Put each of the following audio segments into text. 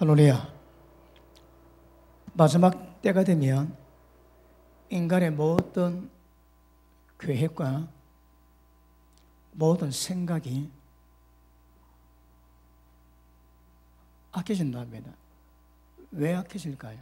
할렐루야. 마지막 때가 되면 인간의 모든 계획과 모든 생각이 악해진답니다. 왜 악해질까요?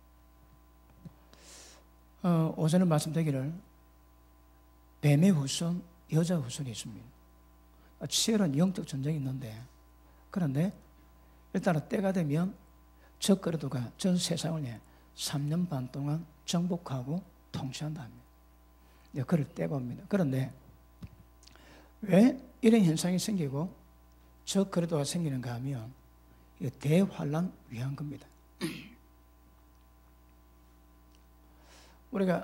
오전에 말씀드리기를 뱀의 후손, 여자 후손이 있습니다. 치열한 영적 전쟁이 있는데, 그런데 일단은 때가 되면 적그리스도가 전 세상을 3년 반 동안 정복하고 통치한다 합니다. 그럴 때가 옵니다. 그런데 왜 이런 현상이 생기고 적그리스도가 생기는가 하면 대환란 위한 겁니다. 우리가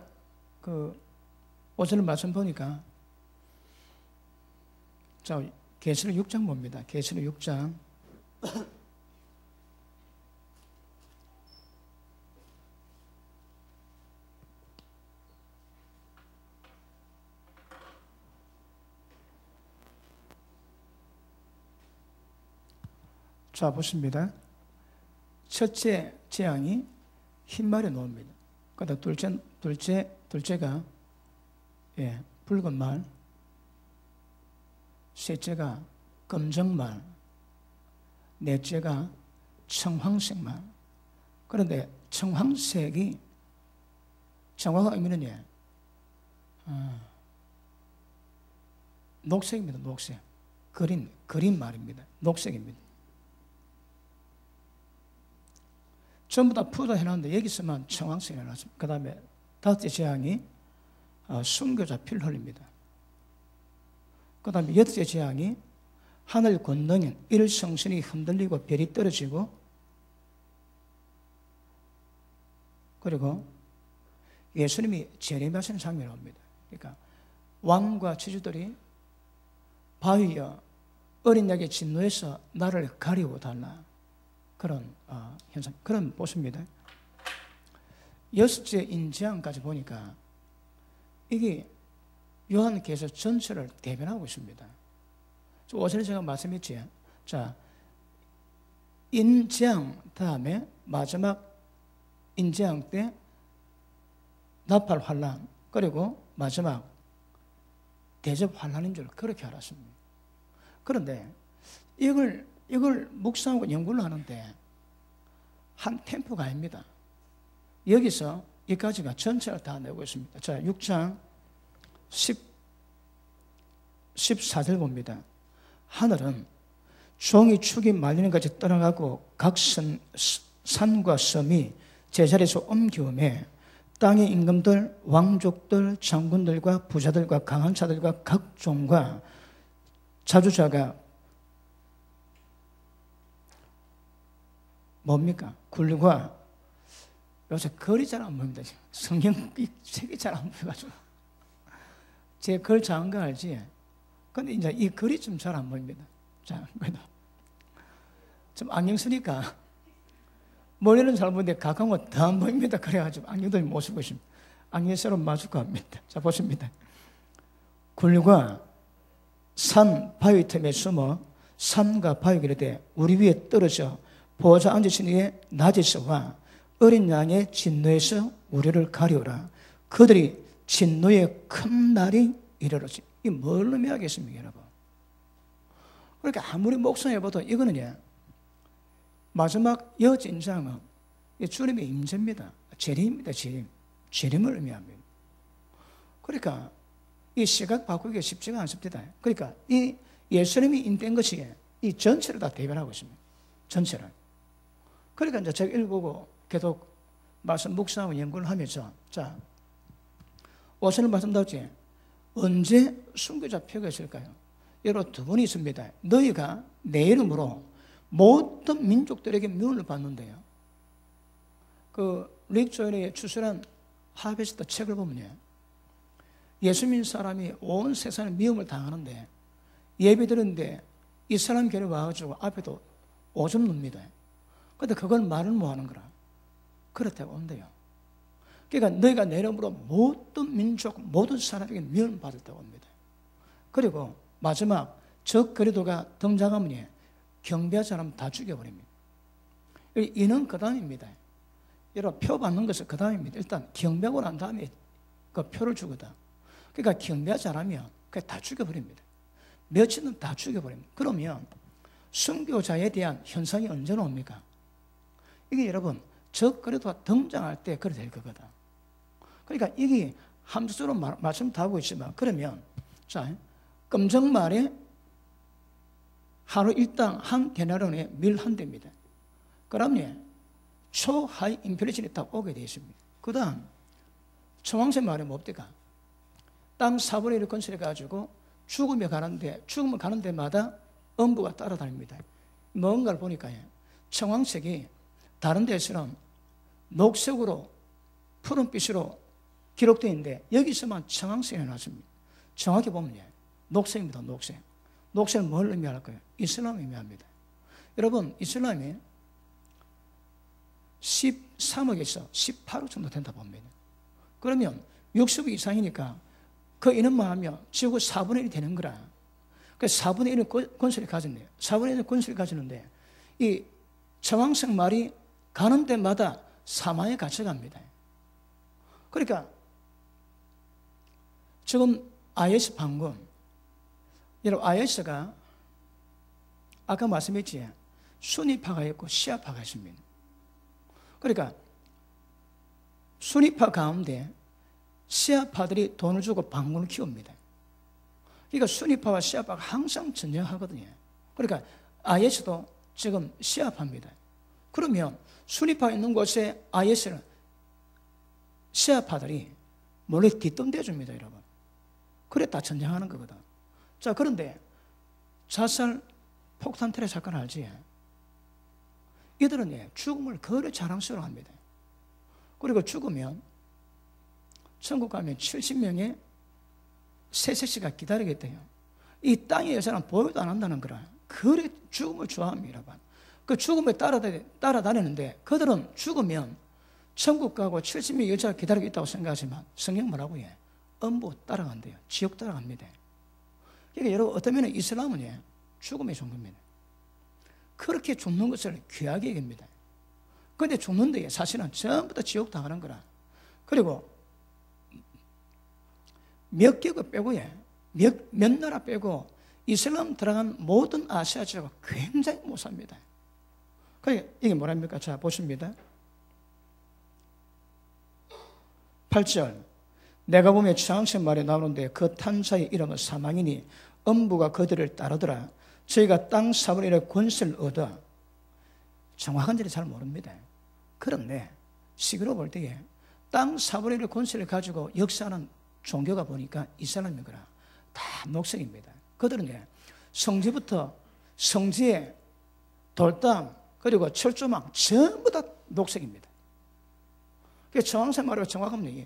오늘 말씀 보니까 자, 계시록 6장 봅니다. 계시록 6장 자, 보십니다. 첫째 재앙이 흰말에 놓습니다. 그다음 둘째가 붉은 말, 셋째가 검정말, 넷째가 청황색 말. 그런데 청황색이 청황의 의미는 녹색입니다. 녹색. 그린 말입니다. 녹색입니다. 전부 다 푸드 해놨는데 여기서만 청황색이 해놨습니다. 그 다음에 다섯째 재앙이 순교자 피를 흘립니다. 그 다음에 여섯째 재앙이 하늘 권능인 일성신이 흔들리고 별이 떨어지고, 그리고 예수님이 재림하시는 장면이 옵니다. 그러니까 왕과 지주들이 바위여 어린 양의 진노에서 나를 가리워 달라. 그런 현상, 그런 모습입니다. 여섯째 인재앙까지 보니까 이게 요한계시록 전체를 대변하고 있습니다. 어제는 제가 말씀했지. 자, 인재앙 다음에 마지막 인재앙 때 나팔 환란, 그리고 마지막 대접 환란인 줄 그렇게 알았습니다. 그런데 이걸 묵상하고 연구를 하는데 한 템포가 아닙니다. 여기서 여기까지가 전체를 다 내고 있습니다. 자, 6장 14절 봅니다. 하늘은 종이 축이 말리는 것이 떠나가고 각 산과 섬이 제자리에서 옮기우매 땅의 임금들, 왕족들, 장군들과 부자들과 강한 자들과 각종과 자주자가 뭡니까? 굴과, 요새 글이 잘 안 보입니다. 성경 책이 잘 안 보여가지고. 제 글 작은 거 알지? 근데 이제 이 글이 좀 잘 안 보입니다. 자, 그래도 좀 안경 쓰니까 머리는 잘 보이는데 가까운 거 더 안 보입니다. 그래가지고 안경도 못 쓰고 있습니다. 안경 새로 마주고 합니다. 자, 보십니다. 굴과 산 바위 틈에 숨어 산과 바위 그릇에 우리 위에 떨어져 보호자 앉으신 이에 낮에서와 어린 양의 진노에서 우리를 가리오라. 그들이 진노의 큰 날이 이르렀지. 이게 뭘 의미하겠습니까, 여러분? 그러니까 아무리 묵상해봐도 이거는 마지막 여진장은 주님의 임재입니다. 재림입니다. 재림을 의미합니다. 그러니까 이 시각 바꾸기가 쉽지가 않습니다. 그러니까 이 예수님이 인된 것이 이 전체를 다 대변하고 있습니다. 전체를. 그러니까 이제 제가 읽고 계속 말씀 묵상하고 연구를 하면서, 자, 오늘 말씀드렸지. 언제 순교자 표가 있을까요? 여러분 두 분이 있습니다. 너희가 내 이름으로 모든 민족들에게 미움을 받는데요. 릭 조엘이 추출한 하베스트 책을 보면요, 예수 믿는 사람이 온 세상에 미움을 당하는데 예배 드렸는데 이 사람 교회 와가지고 앞에도 오줌 눕니다. 근데 그걸 말을 못 하는 거라. 그렇다고 온대요. 그러니까 너희가 내 이름으로 모든 민족, 모든 사람에게 미움을 받았다고 합니다. 그리고 마지막 적그리스도가 등장하면 경배하지 않으면 다 죽여버립니다. 이는 그 다음입니다. 여러분, 표 받는 것은 그 다음입니다. 일단 경배하고 난 다음에 그 표를 주거든. 그러니까 경배하지 않으면 그냥 다 죽여버립니다. 며칠은 다 죽여버립니다. 그러면 순교자에 대한 현상이 언제나 옵니까? 이게 여러분, 그래도 등장할 때 그래 될 거거든. 그러니까 이게 함수로 말씀 다 하고 있지만, 그러면 자, 검정말에 하루 일당 한 데나리온에 밀 한 대입니다. 그러면 초하이 인플레이션이 딱 오게 되어 있습니다. 그 다음 청황새 말에 뭡니까? 땅 4분의 1을 건설해가지고 죽으면 가는 데마다 음부가 따라다닙니다. 뭔가를 보니까 청황색이 다른 데서는 녹색으로 푸른빛으로 기록되어 있는데 여기서만 청황색이 나왔습니다. 정확히 보면 녹색입니다. 녹색. 녹색은 뭘 의미할까요? 이슬람을 의미합니다. 여러분, 이슬람이 13억에서 18억 정도 된다 봅니다. 그러면 60억 이상이니까 그 이름만 하면 지구 4분의 1이 되는 거라. 그래서 4분의 1을 권세를 가졌네요. 4분의 1을 권세를 가졌는데 이 청황색 말이 가는 데마다 사망에 갇혀갑니다. 그러니까 지금 IS 방금, 여러분 IS가 아까 말씀했지, 순위파가 있고 시아파가 있습니다. 그러니까 순위파 가운데 시아파들이 돈을 주고 반군을 키웁니다. 그러니까 순위파와 시아파가 항상 전쟁하거든요. 그러니까 IS도 지금 시아파입니다. 그러면 순위파 있는 곳에 IS는 시아파들이 몰래 뒷돈대 줍니다, 여러분. 그래 다 전쟁하는 거거든. 자, 그런데 자살 폭탄 테러 사건 알지? 이들은 죽음을 거의 자랑스러워 합니다. 그리고 죽으면 천국 가면 70명의 세세시가 기다리겠대요. 이 땅에 여자는 보여도 안 한다는 거라. 그래 죽음을 좋아합니다. 그 죽음에 따라다니는데 그들은 죽으면 천국 가고 70명의 여자가 기다리고 있다고 생각하지만 성경 뭐라고 해? 음부 따라간대요. 지옥 따라갑니다. 그러니까 여러분, 어떤 면에 이슬람은 죽음의 종교입니다. 그렇게 죽는 것을 귀하게 여깁니다. 그런데 죽는데 사실은 전부 다 지옥 당하는 거라. 그리고 몇 개국 빼고 몇 나라 빼고 이슬람 들어간 모든 아시아 지역은 굉장히 못 삽니다. 그러니까 이게 뭐랍니까? 자, 보십니다. 8절. 내가 보면 청황색 말에 나오는데 그 탄자의 이름은 사망이니 음부가 그들을 따르더라. 저희가 땅 4분의 1의 권세를 얻어. 정확한지는 잘 모릅니다. 그런데 시기로 볼 때에 땅 4분의 1의 권세를 가지고 역사하는 종교가 보니까 이슬람인 거라. 다 녹색입니다. 그들은 성지부터 성지에 돌담 그리고 철조망 전부 다 녹색입니다. 그래서 청황색 말이 정확하면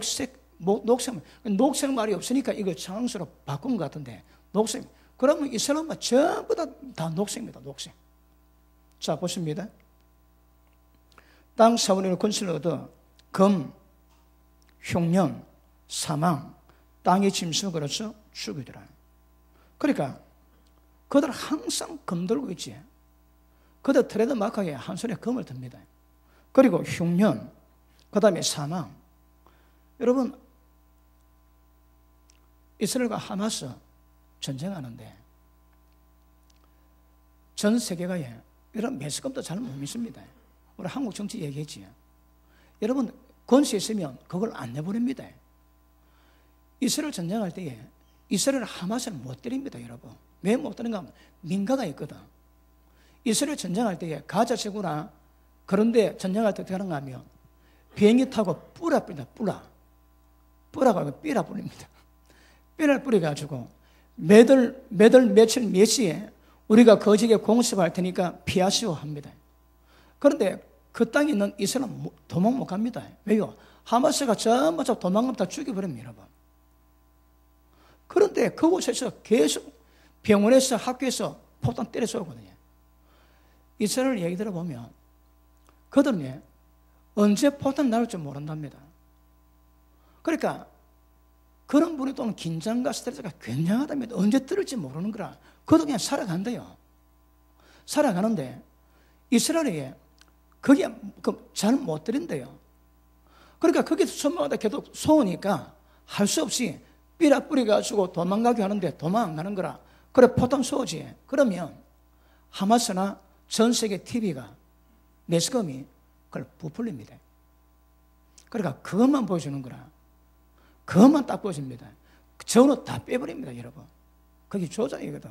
녹색 말이 없으니까 이걸 청황색으로 바꾼 것 같은데 녹색. 그러면 이슬람은 전부 다 녹색입니다. 녹색. 자, 보십니다. 땅 4분의 1 권세를 얻어 금, 흉년, 사망, 땅의 짐승을 걸어서 죽이더라. 그러니까 그들 항상 금 들고 있지. 그들 트레드 마크에 한 손에 금을 듭니다. 그리고 흉년, 그 다음에 사망. 여러분, 이스라엘과 하마스 전쟁하는데 전 세계가 여러분 매스컴도 잘 못 믿습니다. 우리 한국 정치 얘기했지. 여러분 권세 있으면 그걸 안 내보냅니다. 이스라엘 전쟁할 때에 이스라엘 하마스는 못 때립니다, 여러분. 왜 못 때리는가 하면 민가가 있거든. 이스라엘 전쟁할 때에 가자 지구나 그런데 전쟁할 때 어떻게 하는가 하면 비행기 타고 뿌립니다. 뿌라가 삐라 뿌립니다. 삐라를 뿌려가지고 며칠 몇 시에 우리가 거지게 공습할 테니까 피하시오 합니다. 그런데 그 땅에 있는 이스라엘은 도망 못 갑니다. 왜요? 하마스가 전부 다 도망가다 죽여버립니다, 여러분. 그런데 그곳에서 계속 병원에서 학교에서 폭탄 때려서 오거든요. 이스라엘 얘기 들어보면 그들은 언제 폭탄 나올지 모른답니다. 그러니까 그런 분이 또는 긴장과 스트레스가 굉장하답니다. 언제 뜰지 모르는 거라. 그도 그냥 살아간대요. 살아가는데 이스라엘에 그게 잘 못 드린대요. 그러니까 거기서 천마다 계속 소으니까 할 수 없이 삐라 뿌려가지고 도망가게 하는데 도망 안 가는 거라. 그래, 포탄 쏘지. 그러면 하마스나 전 세계 TV가 매스컴이 그걸 부풀립니다. 그러니까 그것만 보여주는 거라. 그것만 딱 보여줍니다. 전후 다 빼버립니다, 여러분. 그게 조작이거든.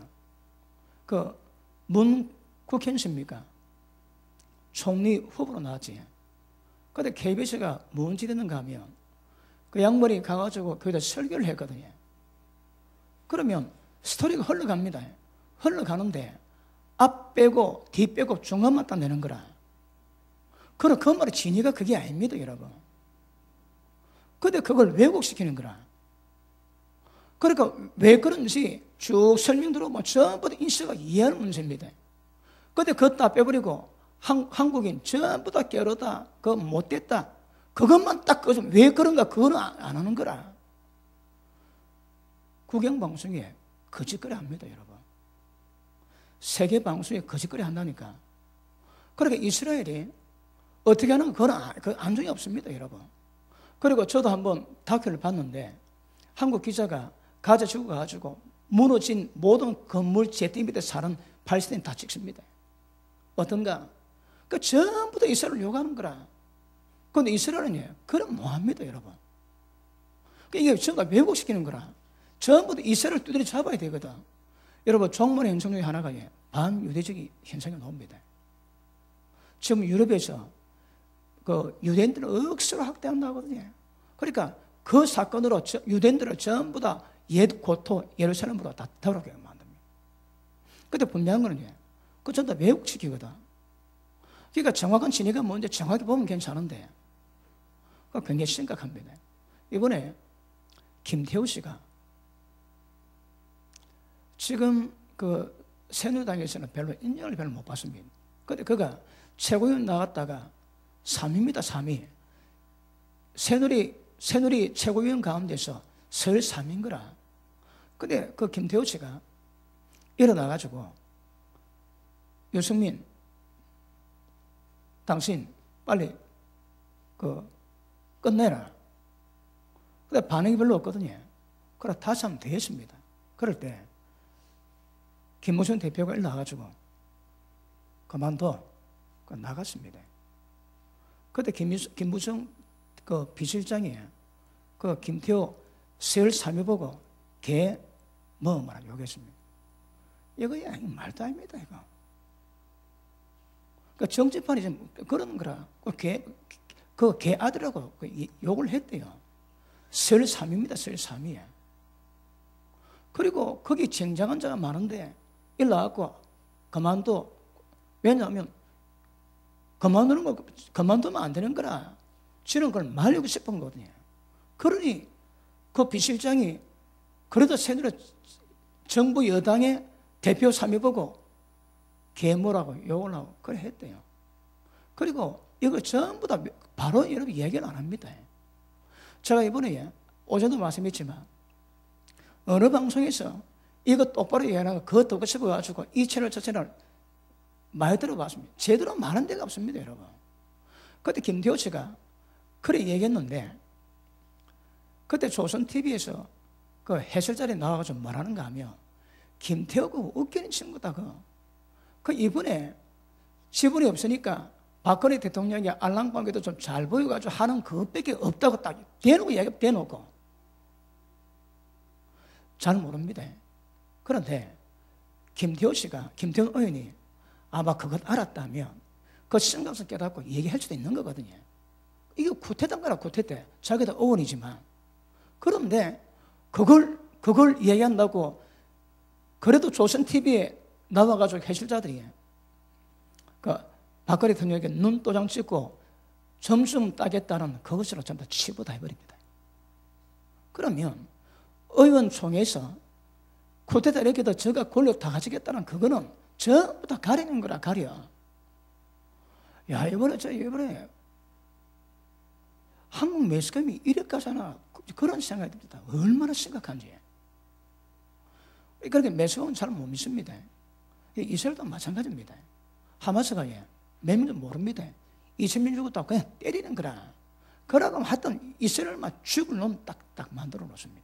문 국회의원입니까? 총리 후보로 나왔지. 근데 KBS가 뭔지 됐는가 하면 그 양반이 가가지고 거기다 설교를 했거든요. 그러면 스토리가 흘러갑니다. 흘러가는데 앞 빼고 뒤 빼고 중간만 딱 내는 거라. 그럼 그 말의 진위가 그게 아닙니다, 여러분. 근데 그걸 왜곡시키는 거라. 그러니까 왜 그런지 쭉 설명 들어보면 전부 다 인식하기 이해하는 문제입니다. 근데 그것 다 빼버리고 한국인 전부 다 게으르다, 그거 못됐다, 그것만 딱 왜 그런가 그거는 안 하는 거라. 국영방송에 거짓거리 합니다, 여러분. 세계 방송에 거짓거리 한다니까. 그러니까 이스라엘이 어떻게 하는 그건 안정이 없습니다, 여러분. 그리고 저도 한번 다큐를 봤는데 한국 기자가 가자 지구 가가지고 무너진 모든 건물 제띠 밑에 사는 팔레스타인 다 찍습니다. 어떤가? 그 전부 다 이스라엘을 욕하는 거라. 그런데 이스라엘은 그럼 뭐합니다, 여러분. 이게 전부 다 왜곡시키는 거라. 전부 다 이스라엘을 두드려 잡아야 되거든. 여러분, 종말의 현상 중에 하나가 반유대적인 현상이 나옵니다. 지금 유럽에서 그 유대인들을 억수로 학대한다 하거든요. 그러니까 그 사건으로 유대인들을 전부 다 옛 고토 예루살렘으로 다 돌아가게 만듭니다. 근데 분명한 거는 그 전부 다 왜곡시키거든. 그러니까 정확한 진위가 뭔지 정확히 보면 괜찮은데 그거 굉장히 심각합니다. 이번에 김태우 씨가 지금 그 새누리당에서는 인정을 별로 못 받습니다. 근데 그가 최고위원 나갔다가 3위입니다, 3위. 새누리 최고위원 가운데서 서열 3위인 거라. 근데 그 김태우 씨가 일어나가지고 유승민, 당신 빨리 끝내라. 근데 반응이 별로 없거든요. 그래 다시 한번 더 했습니다. 그럴 때 김무성 대표가 일어나가지고 그만둬. 나갔습니다. 그때 김무성 그 비실장이 그 김태호 서열 3위 보고 개 먹으라 욕했습니다. 이거 말도 아닙니다, 이거. 그 정치판이 좀 그런 거라. 그 개 아들하고 욕을 했대요. 서열 3위입니다, 서열 3위. 그리고 거기 쟁장한 자가 많은데 일어나갖고 그만둬. 왜냐하면 그만두면 안 되는 거라. 저는 그걸 말리고 싶은 거거든요. 그러니 그 비실장이 그래도 새누리 정부 여당의 대표 3위 보고 개모라고 욕을 하고 그래 했대요. 그리고 이거 전부 다 바로 여러분 얘기를 안 합니다. 제가 이번에 어제도 말씀했지만 어느 방송에서 이거 똑바로 얘기하고 그거 듣고 싶어가지고 이 채널 저 채널 많이 들어봤습니다. 제대로 말한 데가 없습니다, 여러분. 그때 김태호 씨가 그래 얘기했는데 그때 조선TV에서 그 해설자리 나와가지고 말하는가 하면 김태호 그 웃기는 친구다. 그 이번에 지분이 없으니까 박근혜 대통령이 알랑방귀도 좀 잘 보여가지고 하는 그것밖에 없다고 딱 대놓고 얘기 대놓고 잘 모릅니다. 그런데 김태호 의원이 아마 그것 알았다면 그 심각성 깨닫고 얘기할 수도 있는 거거든요. 이게 구태단가라 구태대. 자기도 의원이지만. 그런데 그걸 얘기한다고 그래도 조선TV에 나와가지고 해설자들이 그 박근혜 대통령에게 눈도장 찍고 점수 따겠다는 그것으로 전부 다 치부 다 해버립니다. 그러면 의원총회에서 쿠데타 이렇게도 저가 권력 다 가지겠다는 그거는 전부 다 가리는 거라 가려. 야 이번에 한국 매스컴이 이렇게 하나 그런 생각이 듭니다. 얼마나 심각한지. 그렇게 매스컴은 잘 못 믿습니다. 이스라엘도 마찬가지입니다. 하마스가 몇 명도 모릅니다. 2000명 죽었다고 그냥 때리는 거라. 그러고 하여튼 이스라엘만 죽을 놈 딱 만들어 놓습니다.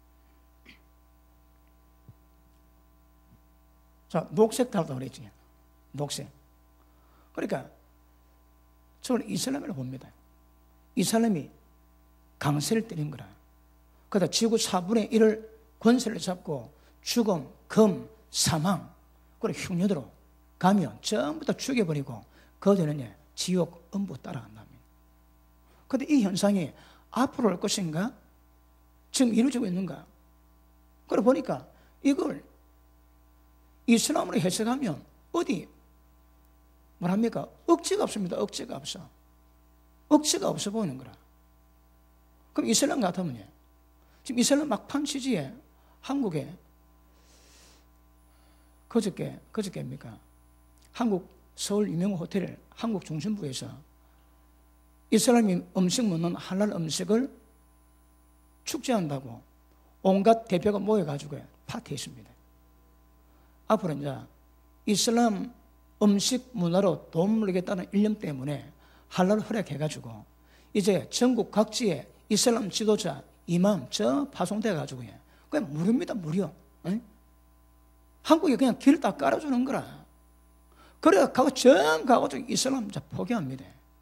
자, 녹색 달도 그랬지. 녹색. 그러니까 저는 이슬람을 봅니다. 이 사람이 강세를 때린 거라. 그러다 지구 4분의 1을 권세를 잡고 죽음, 검, 사망, 그리고 흉년으로 가면 전부 다 죽여버리고 그 뒤는 지옥, 음부 따라간답니다. 그런데 이 현상이 앞으로 올 것인가? 지금 이루어지고 있는가? 그러고 보니까 이걸 이슬람으로 해석하면 어디 뭐랍니까? 억지가 없습니다. 억지가 없어. 억지가 없어 보이는 거라. 그럼 이슬람 같으면 지금 이슬람 막판 시기에 한국에 그저께입니까? 한국 서울 유명 호텔 한국 중심부에서 이슬람이 음식 먹는 할랄 음식을 축제한다고 온갖 대표가 모여가지고 파티했습니다. 앞으로 이제 이슬람 음식 문화로 돈 벌겠다는 일념 때문에 할랄 허락해가지고 이제 전국 각지에 이슬람 지도자 이맘 저 파송돼가지고 그냥 무료입니다. 무료. 에? 한국에 그냥 길 다 깔아주는 거라. 그래 가고 전 가가지고 이슬람 포기합니다.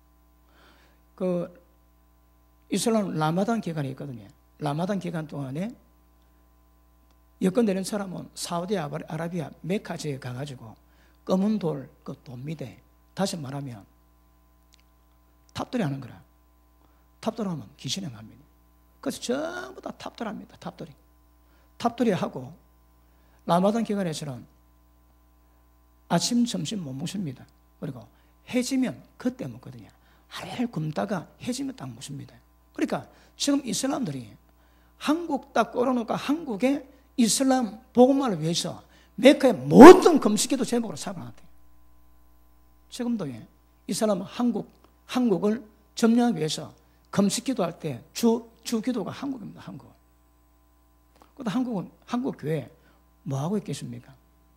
그 이슬람 라마단 기간이 있거든요. 라마단 기간 동안에 여권 되는 사람은 사우디아라비아 메카지에 가가지고 검은 돌 그 돕니다. 다시 말하면 탑돌이 하는 거라. 탑돌하면 귀신에 갑니다. 그래서 전부 다 탑돌합니다. 탑돌이 하고 라마단 기간에서는 아침, 점심 못 먹습니다. 그리고 해지면 그때 먹거든요. 하루를 굶다가 해지면 딱 먹습니다. 그러니까 지금 이슬람들이 한국 딱 걸어놓고 한국의 이슬람 복음화를 위해서 메카의 모든 금식기도 제목으로 삼아놨대요. 지금도 이 사람은 한국을 점령하기 위해서 금식기도 할 때 주기도가 한국입니다. 한국. 그런데 한국 교회 뭐 하고 있겠습니까?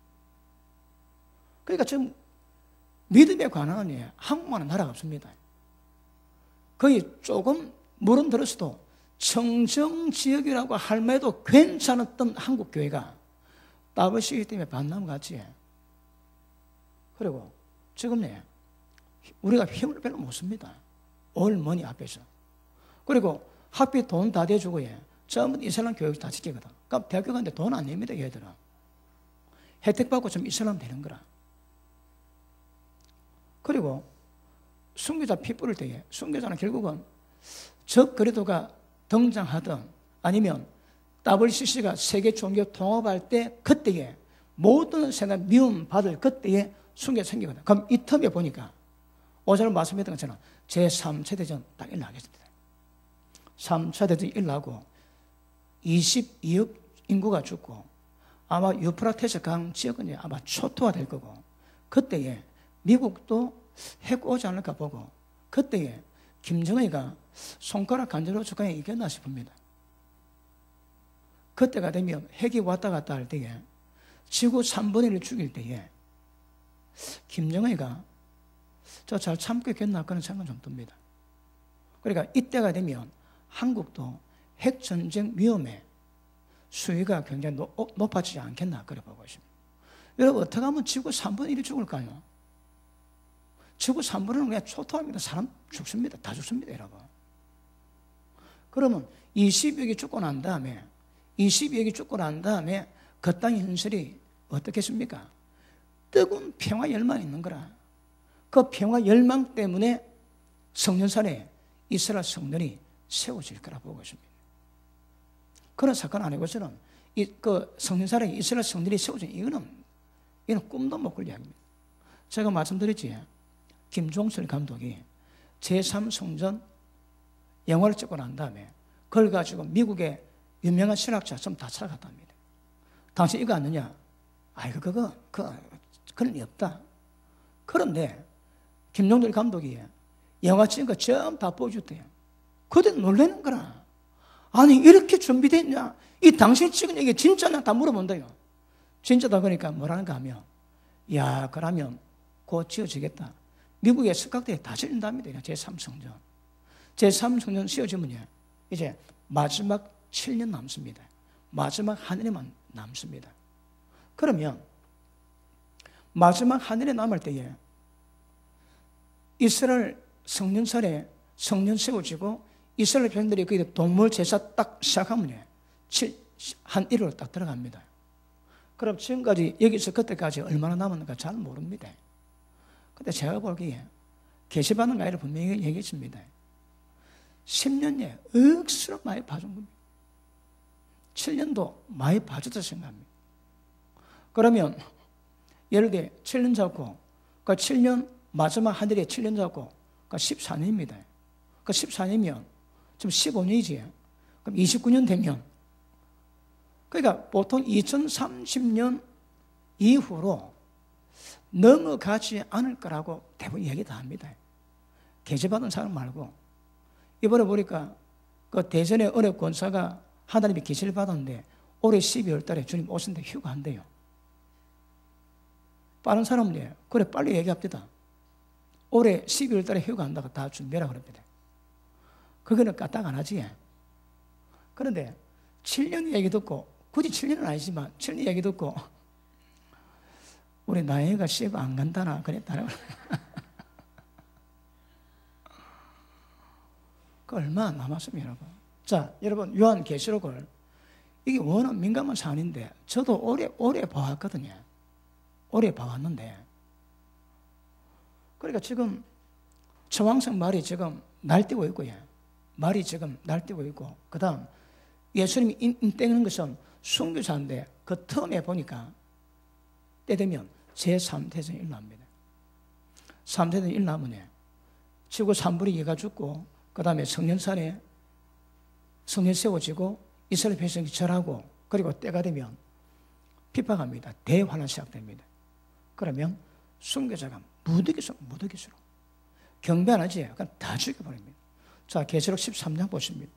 그러니까 지금 믿음에 관한 한국만은 나라가 없습니다. 거의 조금 물은 들었어도 청정지역이라고 할매도 괜찮았던 한국 교회가 WCC 때문에 반남같이. 그리고 지금 우리가 힘을 별로 못 씁니다. 올머니 앞에서. 그리고 학비 돈 다 대주고 전부 이슬람 교육 다 지키거든. 그럼 대학교 가는데 돈 안 냅니다. 얘들은. 혜택 받고 좀 이슬람 되는 거라. 그리고 순교자 피 뿌릴 때에 순교자는 결국은 적 그리도가 등장하든 아니면 WCC가 세계 종교 통합할 때 그때에 모든 세상 미움 받을 그때에 순교가 생기거든. 그럼 이 텀에 보니까 오늘 말씀했던 것처럼 제3차 대전 딱 일어나겠습니다. 3차 대전이 일어나고 22억 인구가 죽고 아마 유프라테스 강 지역은 아마 초토화될 거고 그때에 미국도 핵 오지 않을까 보고 그때에 김정은이가 손가락 간절로 축하에 이겼나 싶습니다. 그때가 되면 핵이 왔다 갔다 할 때에 지구 3분의 1을 죽일 때에 김정은이가 저 잘 참고 있겠나 그런 생각은 좀 듭니다. 그러니까 이때가 되면 한국도 핵전쟁 위험에 수위가 굉장히 높아지지 않겠나 그래 보고 있습니다. 여러분 어떻게 하면 지구 3분의 1이 죽을까요? 지구 3분의 1은 그냥 초토화합니다. 사람 죽습니다. 다 죽습니다. 여러분. 그러면 20억이 죽고 난 다음에 그 땅의 현실이 어떻겠습니까? 뜨거운 평화 열망이 있는 거라. 그 평화 열망 때문에 성년산에 이스라엘 성전이 세워질 거라 보고 있습니다. 그런 사건 아니고서는 그 성년산에 이스라엘 성전이 세워진 이거는 꿈도 못 꿀 이야기입니다. 제가 말씀드렸지. 김종철 감독이 제3성전 영화를 찍고 난 다음에 그걸 가지고 미국의 유명한 신학자 좀 다 찾아갔답니다. 당신 이거 아느냐? 아이고 그런 게 없다. 그런데 김종철 감독이 영화 찍은 거 전부 다 보여줬대요. 그때 놀라는 거라. 아니 이렇게 준비됐냐? 이 당신이 찍은 얘기 진짜냐? 다 물어본다요. 진짜다 그러니까 뭐라는가 하면 야 그러면 곧 지어지겠다. 미국의 석각대에 다 질린답니다. 제3성전. 제3성전 씌워지면요, 이제 마지막 7년 남습니다. 마지막 한 해만 남습니다. 그러면 마지막 한 해에 남을 때에 이스라엘 성년살에 성년 세워지고 이스라엘 백성들이 거기에 동물 제사 딱 시작하면 한 1월 딱 들어갑니다. 그럼 지금까지 여기서 그때까지 얼마나 남았는가 잘 모릅니다. 근데 제가 보기에 계시받는 가이를 분명히 얘기했습니다. 10년에 억수로 많이 봐준 겁니다. 7년도 많이 봐줬다 생각합니다. 그러면 예를 들어 7년 잡고 그 7년 마지막 한 달에 7년 잡고 그 14년입니다. 그 14년이면 지금 15년이지. 그럼 29년 되면 그러니까 보통 2030년 이후로 넘어가지 않을 거라고 대부분 얘기 다 합니다. 계시받은 사람 말고 이번에 보니까 그 대전의 어느 권사가 하나님이 계시를 받았는데 올해 12월 달에 주님 오신데 휴가한대요. 빠른 사람은요, 그래 빨리 얘기합니다. 올해 12월 달에 휴가한다고 다 준비하라 그럽니다. 그거는 까딱 안 하지. 그런데 7년 얘기 듣고, 굳이 7년은 아니지만 7년 얘기 듣고 우리 나이가 시집 안 간다나 그랬다나. 그 얼마 안 남았습니다, 여러분. 자, 여러분 요한계시록을 이게 워낙 민감한 사안인데 저도 오래 봐왔거든요. 오래 봐왔는데 그러니까 지금 저왕성 말이 지금 날뛰고 있고요. 말이 지금 날뛰고 있고 그 다음 예수님이 인땡는 것은 순교자인데 그 틈에 보니까 때 되면 제3태전이 일어납니다. 3태전이 일어나면 지구 3분의 2가 죽고 그 다음에 성년살에 성년 세워지고 이스라엘 백성이 절하고 그리고 때가 되면 핍박합니다. 대환란 시작됩니다. 그러면 순교자가 무더기수로 경배 안 하지 그냥 다 죽여버립니다. 자, 계시록 13장 보십니다.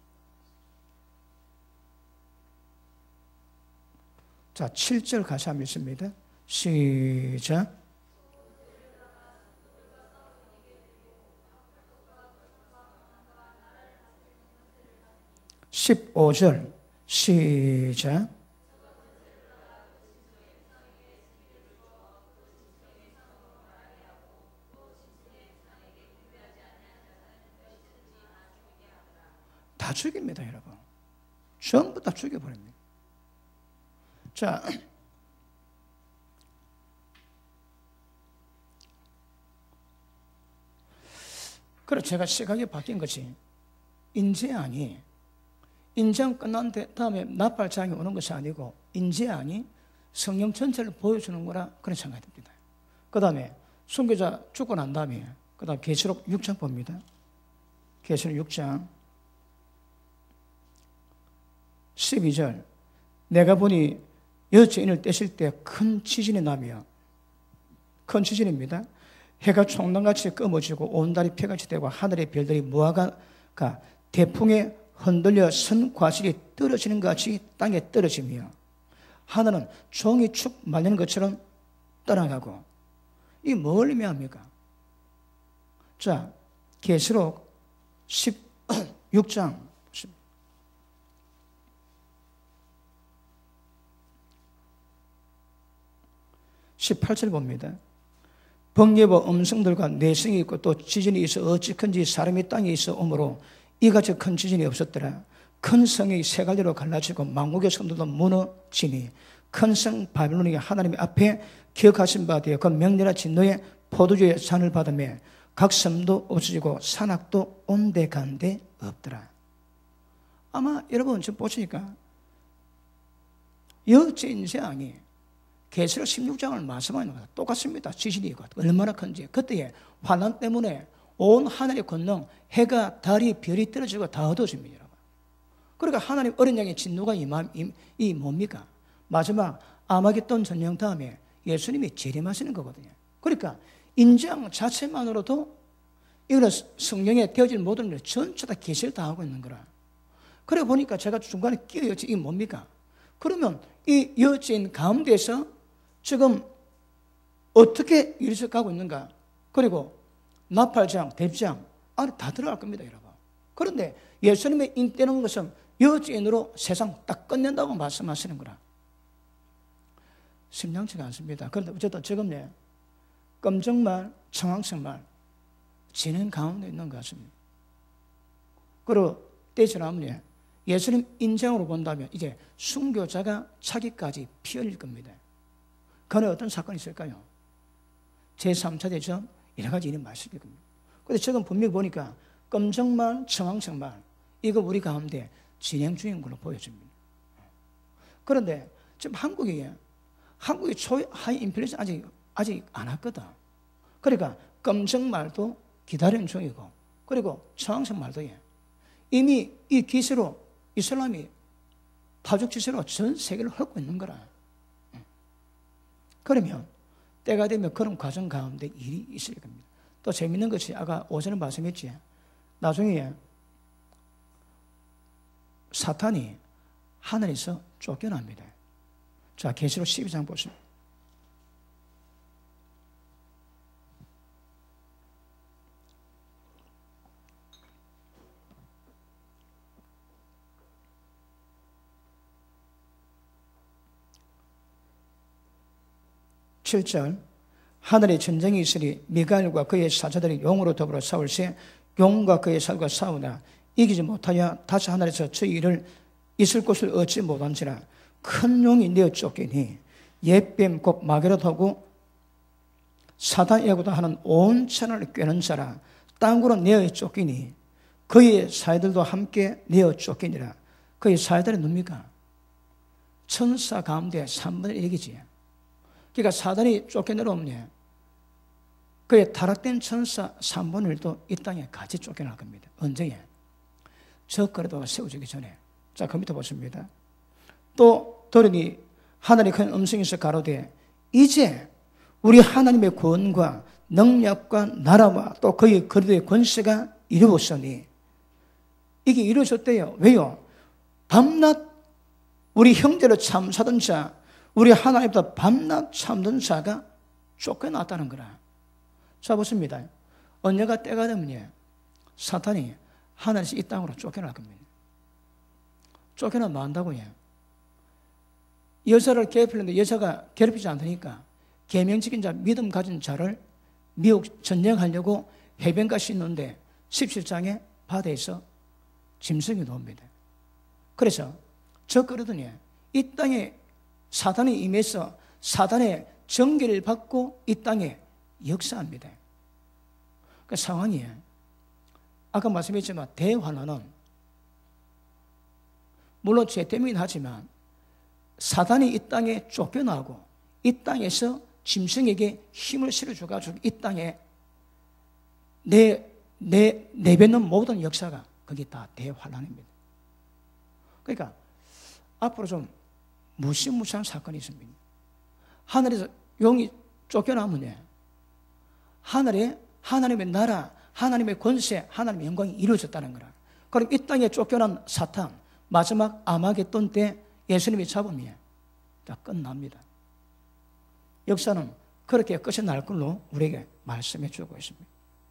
자, 7절 같이 한번 읽습니다. 시작. (15절) 시작. 다 죽입니다, 여러분. 전부 다 죽여버립니다. 자, 그래 제가 시각이 바뀐 것이 인재안이 인정 끝난 다음에 납발장이 오는 것이 아니고 인재안이 성령 전체를 보여주는 거라 그런 생각이 듭니다. 그 다음에 순교자 죽고 난 다음에 그 다음 계시록 6장 봅니다. 계시록 6장 12절 내가 보니 여주인을 떼실 때 큰 지진이 나며 큰 지진입니다. 해가 총랑같이 검어지고 온 달이 폐같이 되고 하늘의 별들이 무화과 대풍에 흔들려 선 과실이 떨어지는 것 같이 땅에 떨어지며 하늘은 종이 축 말리는 것처럼 떠나가고 이게 뭘 의미합니까? 자, 계시록 16장 18절 봅니다. 번개와 음성들과 내성이 있고 또 지진이 있어 어찌 큰지 사람이 땅에 있어 오므로 이같이 큰 지진이 없었더라. 큰 성이 세 갈래로 갈라지고 만국의 성들도 무너지니 큰 성 바빌론이 하나님 앞에 기억하신 바 되어 그 명렬한 진노의 포도주의 잔을 받으며 각 섬도 없어지고 산악도 온데간데 없더라. 아마 여러분 지금 보시니까 여제인세왕이 계시록 16장을 말씀하는 것과 똑같습니다. 지진이 있고 얼마나 큰지. 그때의 환난 때문에 온 하늘의 권능, 해가 달이 별이 떨어지고 다 어두워집니다. 여러분. 그러니까 하나님 어린 양의 진노가 이 뭡니까? 마지막 아마겟돈 전쟁 다음에 예수님이 재림하시는 거거든요. 그러니까 인장 자체만으로도 이거는 성령에 되어질 모든 걸 전체 다 계시를 다 하고 있는 거라. 그래 보니까 제가 중간에 끼어있지 이게 뭡니까? 그러면 이 여주인 가운데서 지금 어떻게 일이 가고 있는가? 그리고 나팔장, 대장 안에 다 들어갈 겁니다, 여러분. 그런데 예수님의 인때는 것은 여주인으로 세상 딱 끝낸다고 말씀하시는 거라. 심상치가 않습니다. 그런데 어쨌든 지금 검정말, 청황색말 진행 가운데 있는 것 같습니다. 그리고 때지나면 예수님 인정으로 본다면 이제 순교자가 차기까지 피 흘릴 겁니다. 그는 어떤 사건이 있을까요? 제3차 대전 여러 가지 일이 많을 겁니다. 그런데 지금 분명히 보니까 검정말, 청황색말 이거 우리 가운데 진행 중인 걸로 보여집니다. 그런데 지금 한국이 초하이 인플레이션 아직 안 왔거든. 그러니까 검정말도 기다리는 중이고, 그리고 청황색말도 이미 이 기세로 이슬람이 파죽지세로 전 세계를 헐고 있는 거라. 그러면 때가 되면 그런 과정 가운데 일이 있을 겁니다. 또 재밌는 것이 아까 오전에 말씀했지. 나중에 사탄이 하늘에서 쫓겨납니다. 자, 계시록 12장 보십니다. (7절) 하늘에 전쟁이 있으리 미가엘과 그의 사자들이 용으로 더불어 싸울세 용과 그의 살과 싸우나 이기지 못하여 다시 하늘에서 저희를 있을 곳을 얻지 못한지라. 큰 용이 내어 쫓기니 옛뱀 곧 마게로하고 사단이라고도 하는 온 천하를 꿰는 자라. 땅으로 내어 쫓기니 그의 사이들도 함께 내어 쫓기니라. 그의 사이들은 누굽니까? 천사 가운데 3분의 1이지. 그러니까 사단이 쫓겨내려오면 그의 타락된 천사 3분의 1도 이 땅에 같이 쫓겨날 겁니다. 언제에? 저 거리도가 세워지기 전에. 자, 그 밑에 보십니다. 또 들으니 하늘의 큰 음성에서 가로되 이제 우리 하나님의 구원과 능력과 나라와 또 그의 거리도의 권세가 이루어졌으니. 이게 이루어졌대요. 왜요? 밤낮 우리 형제를 참사던 자, 우리 하나님보다 밤낮 참던 자가 쫓겨났다는 거라. 자, 보십니다. 언제가 때가 되면 사탄이 하늘에서 이 땅으로 쫓겨날 겁니다. 쫓겨나면 뭐 한다고요? 여자를 괴롭히는데 여자가 괴롭히지 않으니까 계명지킨 자, 믿음 가진 자를 미혹 전쟁하려고 해변가 씻는데 17장에 바다에서 짐승이 나옵니다. 그래서 저 그러더니 이 땅에 사탄이 임해서 사탄의 정계를 받고 이 땅에 역사합니다. 그 상황이 아까 말씀했지만 대환란은 물론 죄 때문이긴 하지만 사탄이 이 땅에 쫓겨나고 이 땅에서 짐승에게 힘을 실어줘가지고 이 땅에 내뱉는 모든 역사가 그게 다 대환란입니다. 그러니까 앞으로 좀 무시무시한 사건이 있습니다. 하늘에서 용이 쫓겨나면 하늘에 하나님의 나라, 하나님의 권세, 하나님의 영광이 이루어졌다는 거라. 그럼 이 땅에 쫓겨난 사탄, 마지막 아마겟돈 때 예수님이 잡으면 다 끝납니다. 역사는 그렇게 끝이 날 걸로 우리에게 말씀해 주고 있습니다.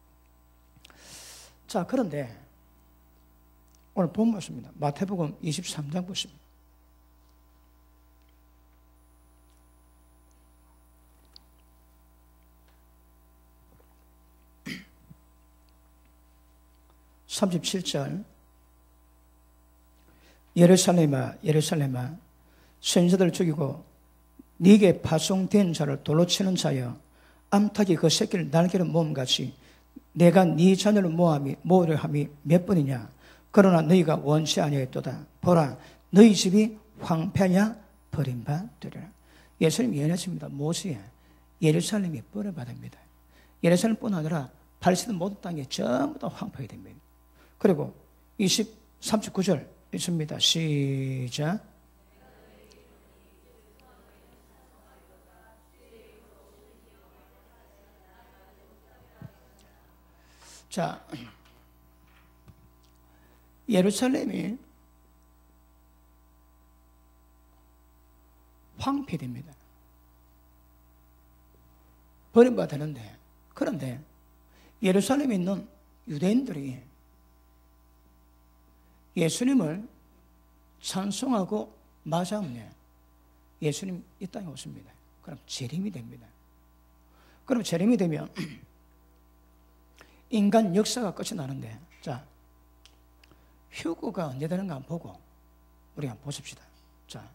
자, 그런데 오늘 본 말씀입니다. 마태복음 23장 보십니다. (37절) 예루살렘아 예루살렘아 선지자들을 죽이고 네게 파송된 자를 돌로 치는 자여 암탉이 그 새끼를 날개로 모음같이 내가 네 자녀를 모으려 함이 몇 번이냐. 그러나 너희가 원치 아니하였도다. 보라 너희 집이 황폐하여 버림받으리라. 예수님이 예언했습니다. 모세에 예루살렘이 버림받습니다. 예루살렘뿐 아니라 팔레스타인 모든 땅이 전부 다 황폐하게 됩니다. 그리고 39절 있습니다. 시작. 자, 예루살렘이 황폐됩니다. 버림받았는데, 그런데 예루살렘에 있는 유대인들이 예수님을 찬송하고 맞이하면 예수님 이 땅에 오십니다. 그럼 재림이 됩니다. 그럼 재림이 되면 인간 역사가 끝이 나는데, 자, 휴거가 언제 되는가 한번 보고 우리 한번 보십시다. 자,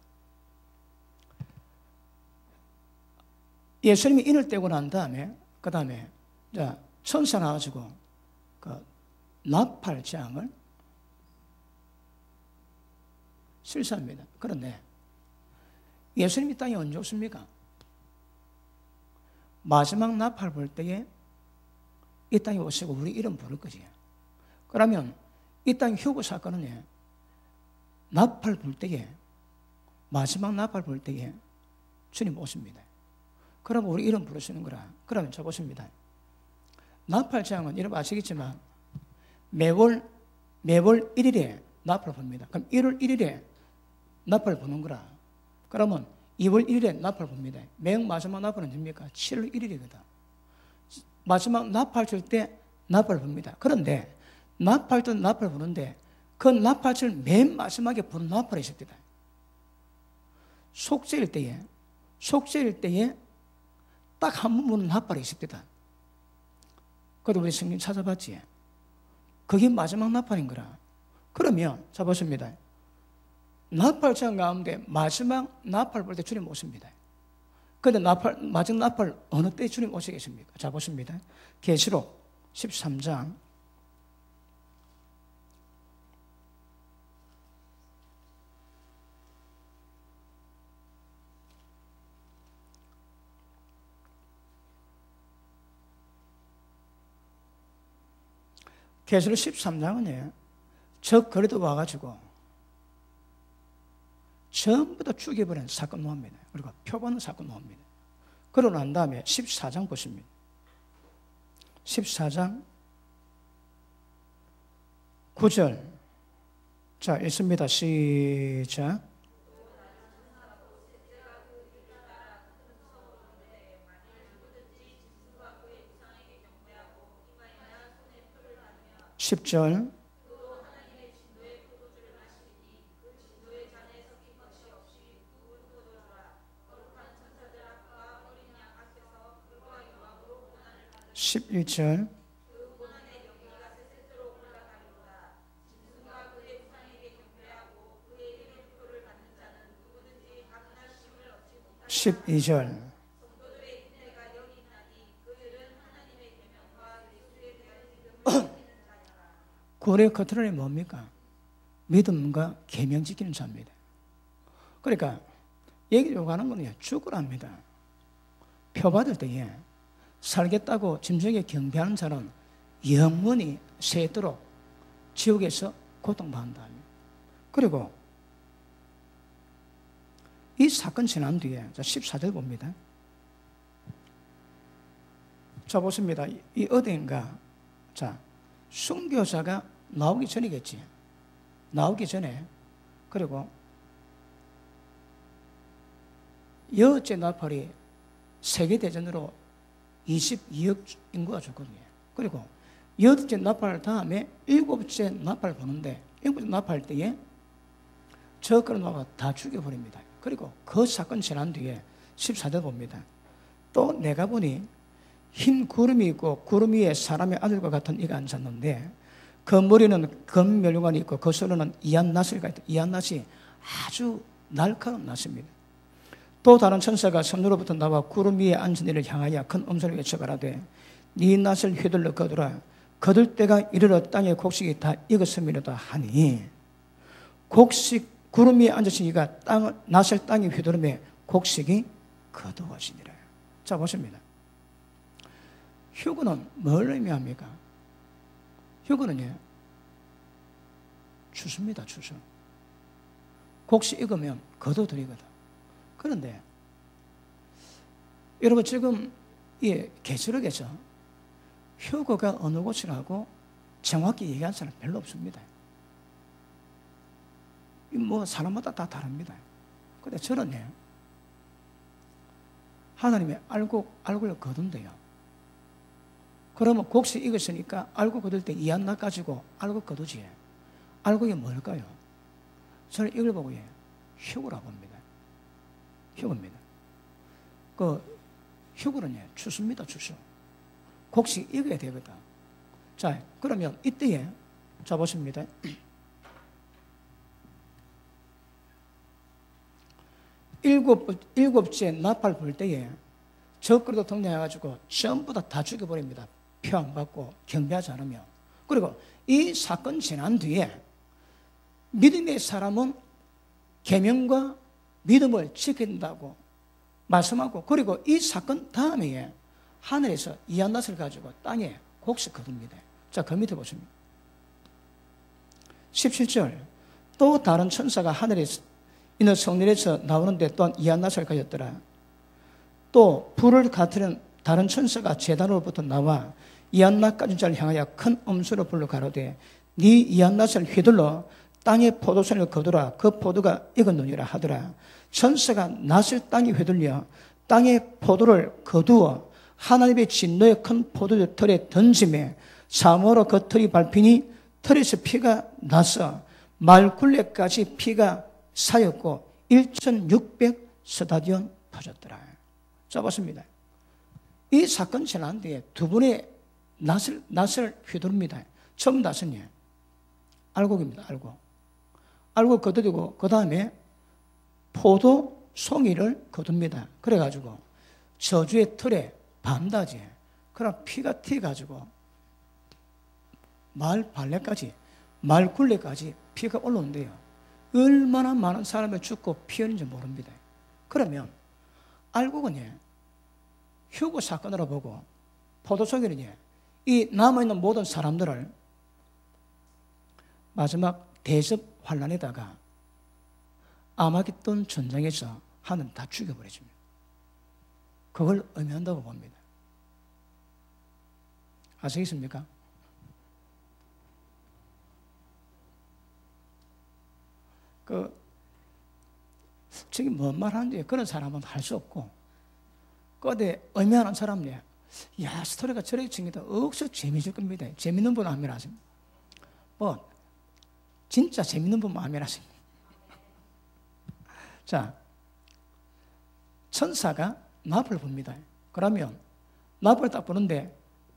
예수님이 인을 떼고 난 다음에, 그 다음에 천사 나와가지고 그 나팔장을 실시합니다. 그런데 예수님이 땅에 언제 오십니까? 마지막 나팔 불 때에 이 땅에 오시고 우리 이름 부를 거지. 그러면 이 땅 휴거 사건은 나팔 불 때에, 마지막 나팔 불 때에 주님 오십니다. 그럼 우리 이름 부르시는 거라. 그러면 저 보십니다. 나팔장은 여러분 아시겠지만 매월 1일에 나팔을 붑니다. 그럼 1월 1일에 나팔을 부는 거라. 그러면 2월 1일에 나팔을 붑니다. 매형 마지막 나팔은 됩니까? 7월 1일이거든. 마지막 나팔 칠 때 나팔을 붑니다. 그런데 나팔 때 나팔을 부는데 그 나팔 칠 맨 마지막에 부는 나팔이 있습니다. 속죄일 때에 딱 한 번 부는 나팔이 있습니다. 그래도 우리 성경 찾아봤지? 그게 마지막 나팔인 거라. 그러면 자 보십니다. 나팔장 가운데 마지막 나팔 볼 때 주님 오십니다. 그런데 마지막 나팔 어느 때 주님 오시겠습니까? 자 보십니다. 계시록 13장 13장은 적 거리도 와가지고 전부 다 죽여버린 사건 모합니다. 그리고 표본은 사건 모합니다. 그러고 난 다음에 14장 보십니다. 14장 9절. 자, 읽습니다. 시작. (10절) 11절 12절 구원의 커트런이 뭡니까? 믿음과 계명 지키는 자입니다. 그러니까 얘기 요구하는 거는 죽으랍니다. 표 받을 때에 살겠다고 짐승에 경배하는 자는 영원히 새도록 지옥에서 고통받는다. 그리고 이 사건 지난 뒤에 14절 봅니다. 자 보십니다. 이 어딘가 자 순교자가 나오기 전이겠지. 나오기 전에 그리고 여째 나팔이 세계대전으로 22억 인구가 죽거든요. 그리고 여덟째 나팔 다음에 일곱째 나팔 보는데 일곱째 나팔 때에 저 끌어나가 다 죽여버립니다. 그리고 그 사건 지난 뒤에 14절 봅니다. 또 내가 보니 흰 구름이 있고 구름 위에 사람의 아들과 같은 이가 앉았는데 그 머리는 금면류관이 있고 그 손에는 이한 낫을 있다. 이한 낫이 아주 날카로운 낫입니다. 또 다른 천사가 선으로부터 나와 구름 위에 앉은 이를 향하여 큰 음소리로 외쳐가라되 네 낫을 휘둘러 거두라. 거둘 때가 이르러 땅의 곡식이 다 익었음이로다 하니 곡식 구름 위에 앉으신 이가 낫을 땅에 휘두르며 곡식이 거두어지니라. 자 보십니다. 휴거는 뭘 의미합니까? 휴거는요 추수입니다. 추수. 곡식 익으면 거둬들이거든. 그런데 여러분 지금 이 계시록에서 휴거가 어느 곳이라고 정확히 얘기한 사람 별로 없습니다. 뭐 사람마다 다 다릅니다. 근데 저는 하나님의 알곡을 거둔대요. 그러면 곡식 익었으니까 알곡 거둘 때 이한나 가지고 알곡 거두지. 알곡이 뭘까요? 저는 이걸 보고 휴구라고 봅니다. 휴구입니다. 그 휴구는 추수입니다. 추수. 곡식 익어야 되거든. 자, 그러면 이때에 자 보십니다. 일곱째 나팔 불 때에 적그리도 등장해가지고 전부 다 죽여버립니다. 표 안 받고 경배하지 않으면. 그리고 이 사건 지난 뒤에 믿음의 사람은 계명과 믿음을 지켜야 된다고 말씀하고, 그리고 이 사건 다음에 하늘에서 이한낫을 가지고 땅에 곡식 거둡니다. 자, 그 밑에 보십니다. 17절. 또 다른 천사가 하늘에서 이는 성전에서 나오는데 또한 이한낫을 가졌더라. 또 불을 같으는 다른 천사가 제단으로부터 나와 이한낫 가진 자를 향하여 큰 음소로 불러 가로되 네 이한낫을 휘둘러 땅에 포도선을 거두라. 그 포도가 익었느니라 하더라. 천사가 낫을 땅에 휘둘려 땅에 포도를 거두어 하나님의 진노의 큰 포도주 틀에 던짐에 사모로 그 틀이 밟히니 틀에서 피가 나서 말굴레까지 피가 사였고 1,600 스타디온 터졌더라. 자, 보십니다. 이 사건 지난 뒤에 두 분의 낫을 휘두릅니다. 처음 낫은 알곡입니다. 알곡 거두고 그 다음에 포도 송이를 거둡니다. 그래가지고 저주의 틀에 반다지. 그럼 피가 튀어가지고 말 발레까지, 말 굴레까지 피가 올라온대요. 얼마나 많은 사람이 죽고 피 흘린지 모릅니다. 그러면 알곡은 휴거 사건으로 보고 포도송이는 이 남아있는 모든 사람들을 마지막 대접 환란에다가 아마겟돈 전쟁에서 하나님 다 죽여버려집니다. 그걸 의미한다고 봅니다. 아시겠습니까? 저기 뭔 말하는지 그런 사람은 할 수 없고, 그데 의미하는 사람이 야, 스토리가 저렇게 생기다 억수 재미질 겁니다. 재밌는 분 아멘 하십니다. 진짜 재밌는 분 아멘 하십니다. 자, 천사가 납을 붑니다. 그러면 납을 딱 부는데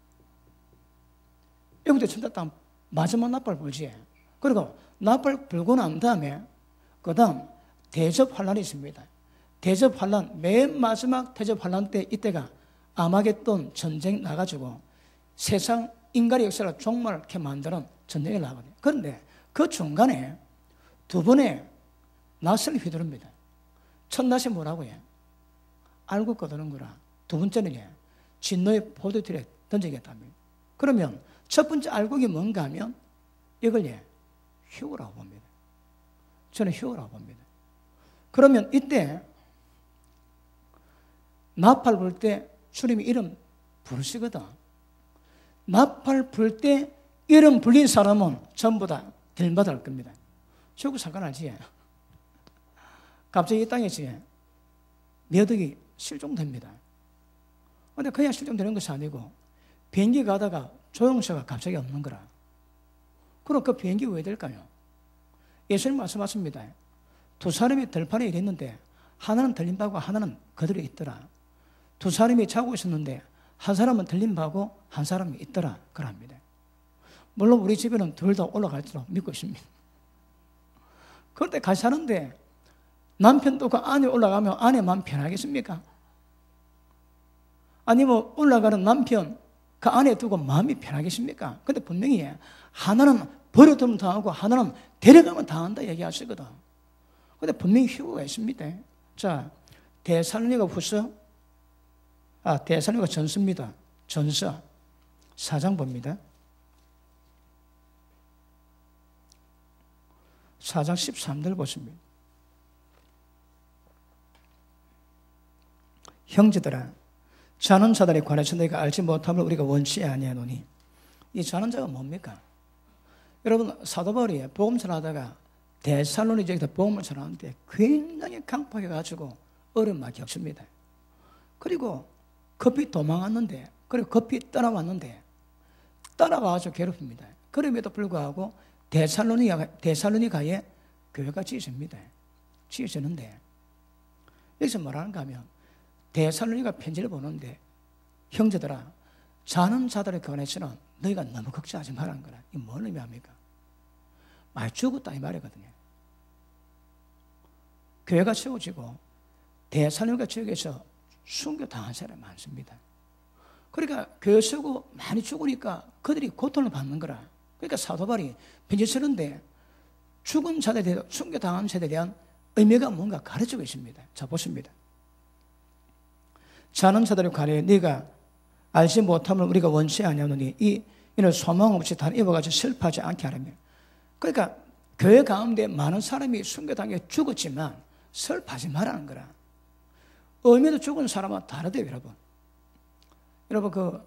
여기도 천사 딱 마지막 납을 불지. 그리고 납을 불고 난 다음에 그 다음 대접 환란이 있습니다. 대접 환란, 맨 마지막 대접 환란 때 이때가 아마겟돈 전쟁 나가지고 세상 인간의 역사를 종말케 만드는 전쟁이 나거든요. 그런데 그 중간에 두 번의 낫을 휘두릅니다. 첫 낫이 뭐라고 해? 알고 거두는 거라. 두 번째는 진노의 포도틀에 던지겠답니다. 그러면 첫 번째 알곡이 뭔가 하면 이걸 휴거라고 봅니다. 저는 휴거라고 봅니다. 그러면 이때 나팔 불 때 주님이 이름 부르시거든. 나팔 불 때 이름 불린 사람은 전부 다 딜받을 겁니다. 저거 상관하지. 갑자기 이 땅에서 몇 억이 실종됩니다. 근데 그냥 실종되는 것이 아니고 비행기 가다가 조종사가 갑자기 없는 거라. 그럼 그 비행기 왜 될까요? 예수님 말씀하십니다. 두 사람이 들판에 일했는데 하나는 들림바고 하나는 그대로 있더라. 두 사람이 자고 있었는데 한 사람은 들림바고 한 사람이 있더라. 그럽니다. 물론 우리 집에는 둘 다 올라갈 줄로 믿고 있습니다. 그런데 같이 사는데 남편도 그 안에 올라가면 아내 마음 편하겠습니까? 아니면 올라가는 남편 그 안에 두고 마음이 편하겠습니까? 근데 분명히 하나는 버려두면 당하고 하나는 데려가면 당한다 얘기하시거든. 근데 분명히 휴거가 있습니다. 자, 데살로니가 전서입니다. 전서 4장 봅니다. 4장 13절 보십니다. 형제들아, 자는 자들에 관해서 너희가 알지 못함을 우리가 원치 아니하노니. 이 자는 자가 뭡니까? 여러분, 사도 바울이 복음 전하다가 데살로니 지역에서 복음을 전하는데 굉장히 강팍해가지고 어려움을 겪습니다. 그리고 급히 도망왔는데, 그리고 급히 떠나왔는데 따라와서 괴롭힙니다. 그럼에도 불구하고 데살로니가에 교회가 지어집니다. 지어지는데 여기서 뭐라는가 하면 데살로니가 편지를 보는데 형제들아 자는 자들에 관해서는 너희가 너무 걱정하지 말라는 거라. 이게 뭘 의미합니까? 많이 죽었다 이 말이거든요. 교회가 세워지고 데살로니가 지역에서 순교당한 사람이 많습니다. 그러니까 교회 세우고 많이 죽으니까 그들이 고통을 받는 거라. 그러니까 사도 바울이 편지 쓰는데 죽은 자들에 대해 순교당한 자들에 대한 의미가 뭔가 가르치고 있습니다. 자 보십니다. 자는 자들에 관하여 네가 알지 못함을 우리가 원치 아니하노니 이는 소망 없이 다른 이와 같이 슬퍼하지 않게 하라며. 그러니까 교회 가운데 많은 사람이 순교당해 죽었지만 슬퍼하지 말라는 거라. 의미도 죽은 사람은 다르대요, 여러분. 여러분 그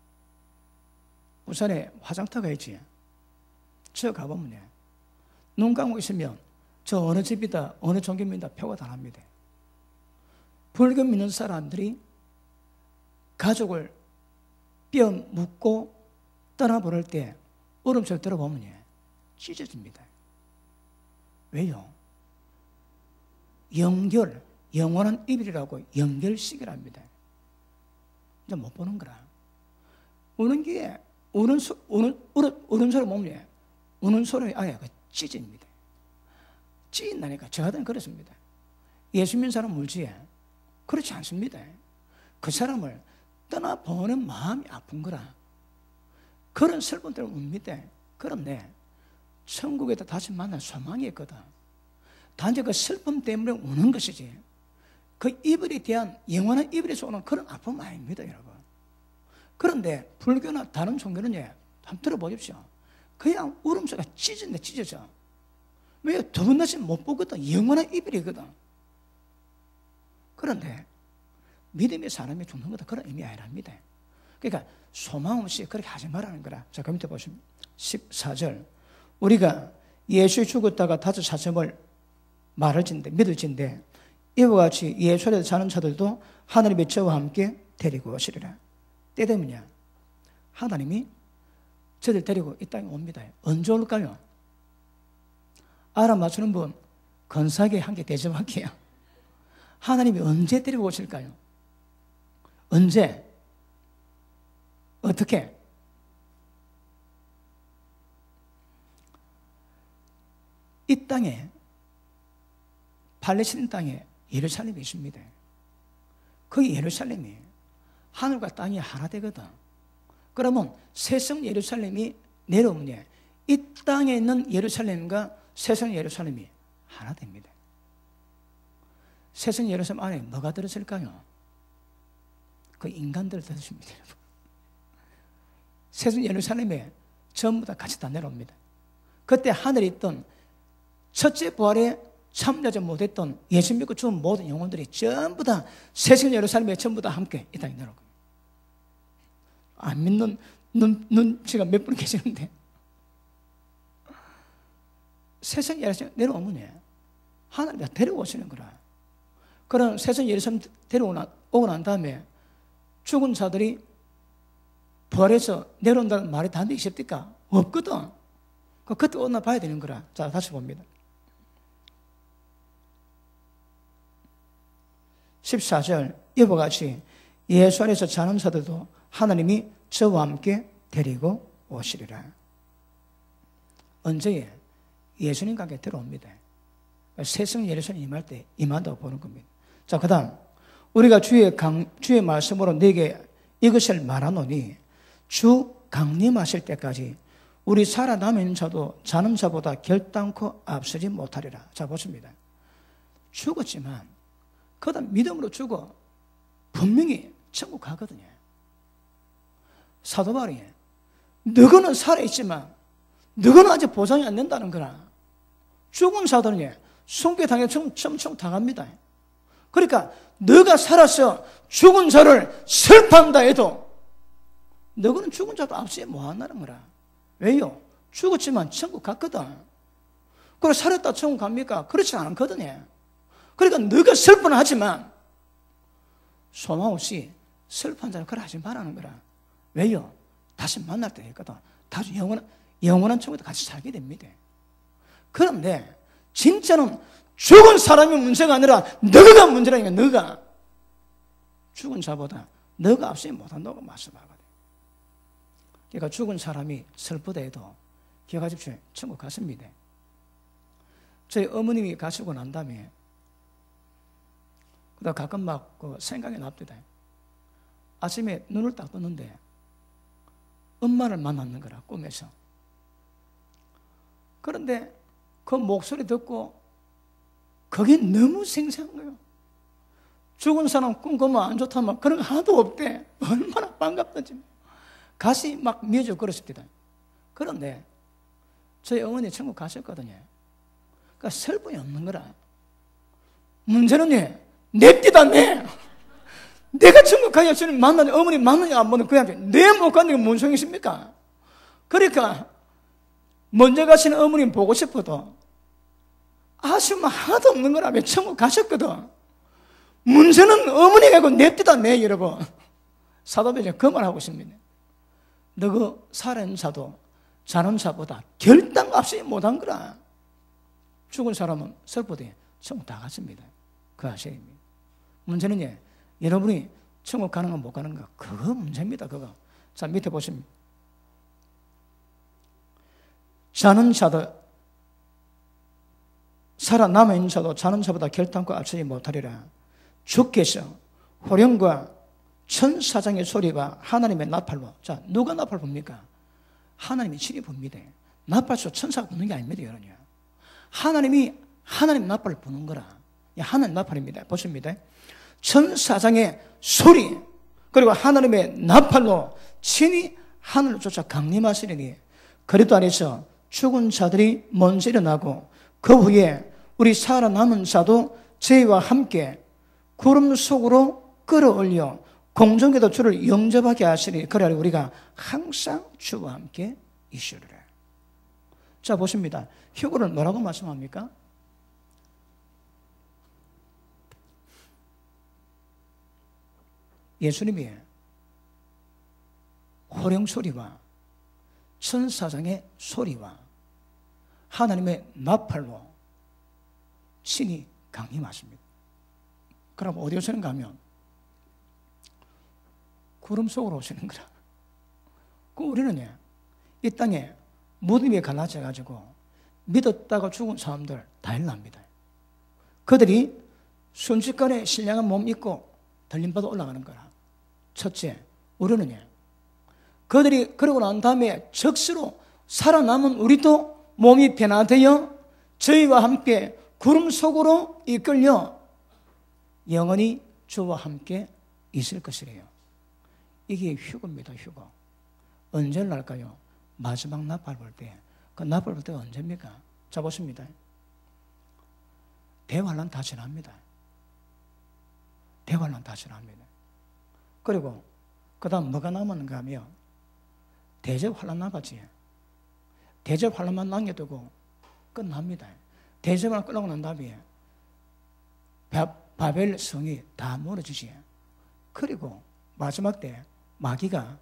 부산에 화장터가 있지. 저 가보면요, 눈 감고 있으면 저 어느 집이다 어느 종교입니다 표가 다 납니다. 불교 믿는 사람들이 가족을 뼈 묻고 떠나보낼 때 울음소리 들어보면 찢어집니다. 왜요? 연결, 영원한 이별이라고 연결식이랍니다. 이제 못 보는 거라. 우는 게 우는 소리 보면 우는 소리 아예 찢어집니다. 찢는다니까. 저 같은 그렇습니다. 예수 믿는 사람 울지? 그렇지 않습니다. 그 사람을 떠나보는 마음이 아픈 거라. 그런 슬픔 때문에 웁니다. 그런데 천국에도 다시 만날 소망이 있거든. 단지 그 슬픔 때문에 우는 것이지 그 이별에 대한 영원한 이별에서 오는 그런 아픔 아닙니다, 여러분. 그런데 불교나 다른 종교는 한번 들어보십시오. 그냥 울음소리가 찢어져. 왜? 두 번 다시 못 보거든. 영원한 이별이거든. 그런데 믿음의 사람이 죽는 것도 그런 의미 아니랍니다. 그러니까 소망 없이 그렇게 하지 말라는 거라. 자, 그 밑에 보시면 14절. 우리가 예수의 죽었다가 다시 사심을 믿을진데 이와 같이 예수 안에서 사는 자들도 하나님의 저와 함께 데리고 오시리라. 때 되면요, 하나님이 저들 데리고 이 땅에 옵니다. 언제 올까요? 알아맞추는 분 건사하게 한 개 대접할게요. 하나님이 언제 데리고 오실까요? 언제? 어떻게? 이 땅에 팔레스타인 땅에 예루살렘이 있습니다. 그 예루살렘이 하늘과 땅이 하나 되거든. 그러면 새성 예루살렘이 내려오면 이 땅에 있는 예루살렘과 새성 예루살렘이 하나 됩니다. 새성 예루살렘 안에 뭐가 들었을까요? 그 인간들 들었습니다. 새성 예루살렘에 전부 다 같이 다 내려옵니다. 그때 하늘에 있던 첫째 부활에 참여하지 못했던 예수 믿고 죽은 모든 영혼들이 전부 다 새성 예루살렘에 전부 다 함께 이 땅에 내려오고, 안 믿는 눈치가 몇 분 계시는데 새성 예루살렘 내려오면 하나님이 데려오시는 거라. 그런 새성 예루살렘 데려오고 난 다음에 죽은 자들이 부활해서 내려온다는 말이 단데 있습니까? 없거든. 그때 오나 봐야 되는 거라. 자, 다시 봅니다. 14절. 이와 같이 예수 안에서 자는 자들도 하나님이 저와 함께 데리고 오시리라. 언제? 예수님과 함께 들어옵니다. 새성 예루살렘 임할 때 임한다고 보는 겁니다. 자, 그 다음 우리가 주의 말씀으로 네게 이것을 말하노니 주 강림하실 때까지 우리 살아남은 자도 자는 자보다 결단코 앞서지 못하리라. 자, 보십니다. 죽었지만 그 다음 믿음으로 죽어 분명히 천국 가거든요. 사도 바울이 너희는 살아있지만 너희는 아직 보상이 안 된다는 거라. 죽은 자들은 순교당해 점점 당합니다. 그러니까 너가 살아서 죽은 자를 슬퍼한다 해도 너희는 죽은 자도 앞서지 못한다는 거라. 왜요? 죽었지만 천국 갔거든. 그리고 살았다 천국 갑니까? 그렇지 않거든요. 그러니까 너가 슬퍼는 하지만 소망 없이 슬퍼한 자는 그걸 하지 말라는 거라. 왜요? 다시 만날 때가 있거든. 다시 영원한 천국에 같이 살게 됩니다. 그런데 진짜는 죽은 사람이 문제가 아니라 너가 문제라니까. 너가 죽은 자보다 너가 앞서 못한다고 말씀하거든. 그러니까 죽은 사람이 슬프다 해도 기억하십시오. 천국 갔습니다. 저희 어머님이 가시고 난 다음에 그다음 가끔 막 생각이 납니다. 아침에 눈을 딱 뜨는데 엄마를 만났는 거라, 꿈에서. 그런데 그 목소리 듣고 그게 너무 생생한 거예요. 죽은 사람 꿈 꾸면 안 좋다면 그런 거 하나도 없대. 얼마나 반갑던지. 가시 막 미어져 그렇습니다. 그런데 저희 어머니 천국 가셨거든요. 그러니까 슬픔이 없는 거라. 문제는 냅디다, 내가 천국 가야 주님 만나니, 어머니 만나냐 안 만나냐, 그냥 내 못 가는 게 뭔 소용이십니까? 그러니까 먼저 가시는 어머님 보고 싶어도 아쉬움 하나도 없는 거라며. 천국 가셨거든. 문제는 어머니가 그 냅디다, 여러분. 사도행전 그 말하고 있습니다. 너그 살아있는 자도 자는 자보다 결단값이 못한 거라. 죽은 사람은 슬프되 천국 다 갔습니다. 그 아셔야 됩니다. 문제는 여러분이 천국 가는 건 못 가는 거, 그거 문제입니다. 그거. 자, 밑에 보시면 자는 자도 살아남은 자도 자는 자보다 결단코 앞서지 못하리라. 주께서 호령과 천사장의 소리가 하나님의 나팔로. 자, 누가 나팔 봅니까? 하나님이 친히 봅니다. 나팔소 천사가 부는 게 아닙니다, 여러분요. 하나님이 하나님 나팔을 부는 거라. 하나님 나팔입니다. 보십니다. 천사장의 소리, 그리고 하나님의 나팔로 친히 하늘을 쫓아 강림하시리니 그리스도 안에서 죽은 자들이 먼저 일어나고 그 후에 우리 살아남은 자도 저희와 함께 구름 속으로 끌어올려 공중에도 주를 영접하게 하시니 그래야 우리가 항상 주와 함께 있으리라. 자, 보십니다. 휴거를 뭐라고 말씀합니까? 예수님이 호령 소리와 천사장의 소리와 하나님의 나팔로 친히 강림하십니다. 그럼 어디 오시는가 하면 구름 속으로 오시는 거라. 그 우리는 이 땅에 무덤이 갈라져가지고 믿었다가 죽은 사람들 다 일납니다. 그들이 순식간에 신령한 몸 입고 들림받아 올라가는 거라. 첫째, 우리는 그들이 그러고 난 다음에 적시로 살아남은 우리도 몸이 변화되어 저희와 함께 구름 속으로 이끌려 영원히 주와 함께 있을 것이래요. 이게 휴거입니다, 휴거. 언제 날까요? 마지막 나팔 볼 때. 그 나팔 볼 때가 언제입니까? 자, 보십니다. 대환란 다 지납니다. 대환란 다 지납니다. 그리고 그 다음 뭐가 남았는가 하면 대접 환란 나가지. 대접 환란만 남겨두고 끝납니다. 대접을 끝나고 난 다음에 바벨 성이 다 무너지지. 그리고 마지막 때 마귀가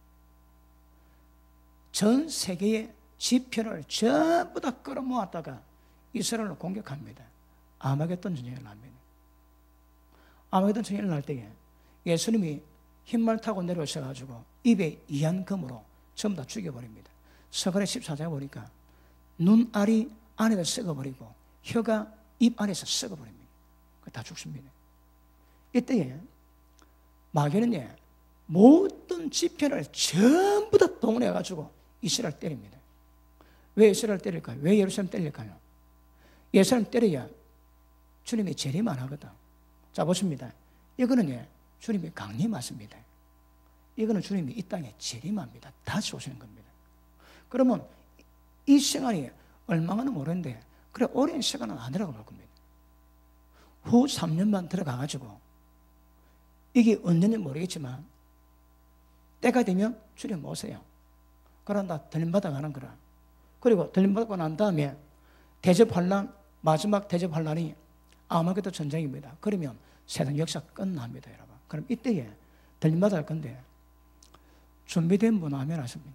전 세계의 지표를 전부 다 끌어모았다가 이스라엘을 공격합니다. 아마겟돈 전쟁을 납니다. 아마겟돈 전쟁을 날 때에 예수님이 흰말 타고 내려오셔가지고 입에 이한금으로 전부 다 죽여버립니다. 서가랴 14장에 보니까 눈알이 안에다 썩어버리고 혀가 입 안에서 썩어버립니다. 다 죽습니다. 이때에 마귀는 모든 지편을 전부 다 동원해가지고 이스라엘 때립니다. 왜 이스라엘 때릴까요? 왜 예루살렘 때릴까요? 예루살렘 때려야 주님이 재림 안 하거든. 자, 보십니다. 이거는 주님이 강림하십니다. 이거는 주님이 이 땅에 재림합니다. 다시 오시는 겁니다. 그러면 이 시간이 얼마나 모르는데 그래 오랜 시간은 아니라고 볼 겁니다. 후 3년만 들어가가지고 이게 언제인지 모르겠지만 때가 되면 주님 오세요. 그런다 들림받아 가는 거라. 그리고 들림받고 난 다음에 대접환란, 마지막 대접환란이 아마겟돈 전쟁입니다. 그러면 세상 역사 끝납니다, 여러분. 그럼 이때에 들림받아 할 건데 준비된 분 아멘 하십니다.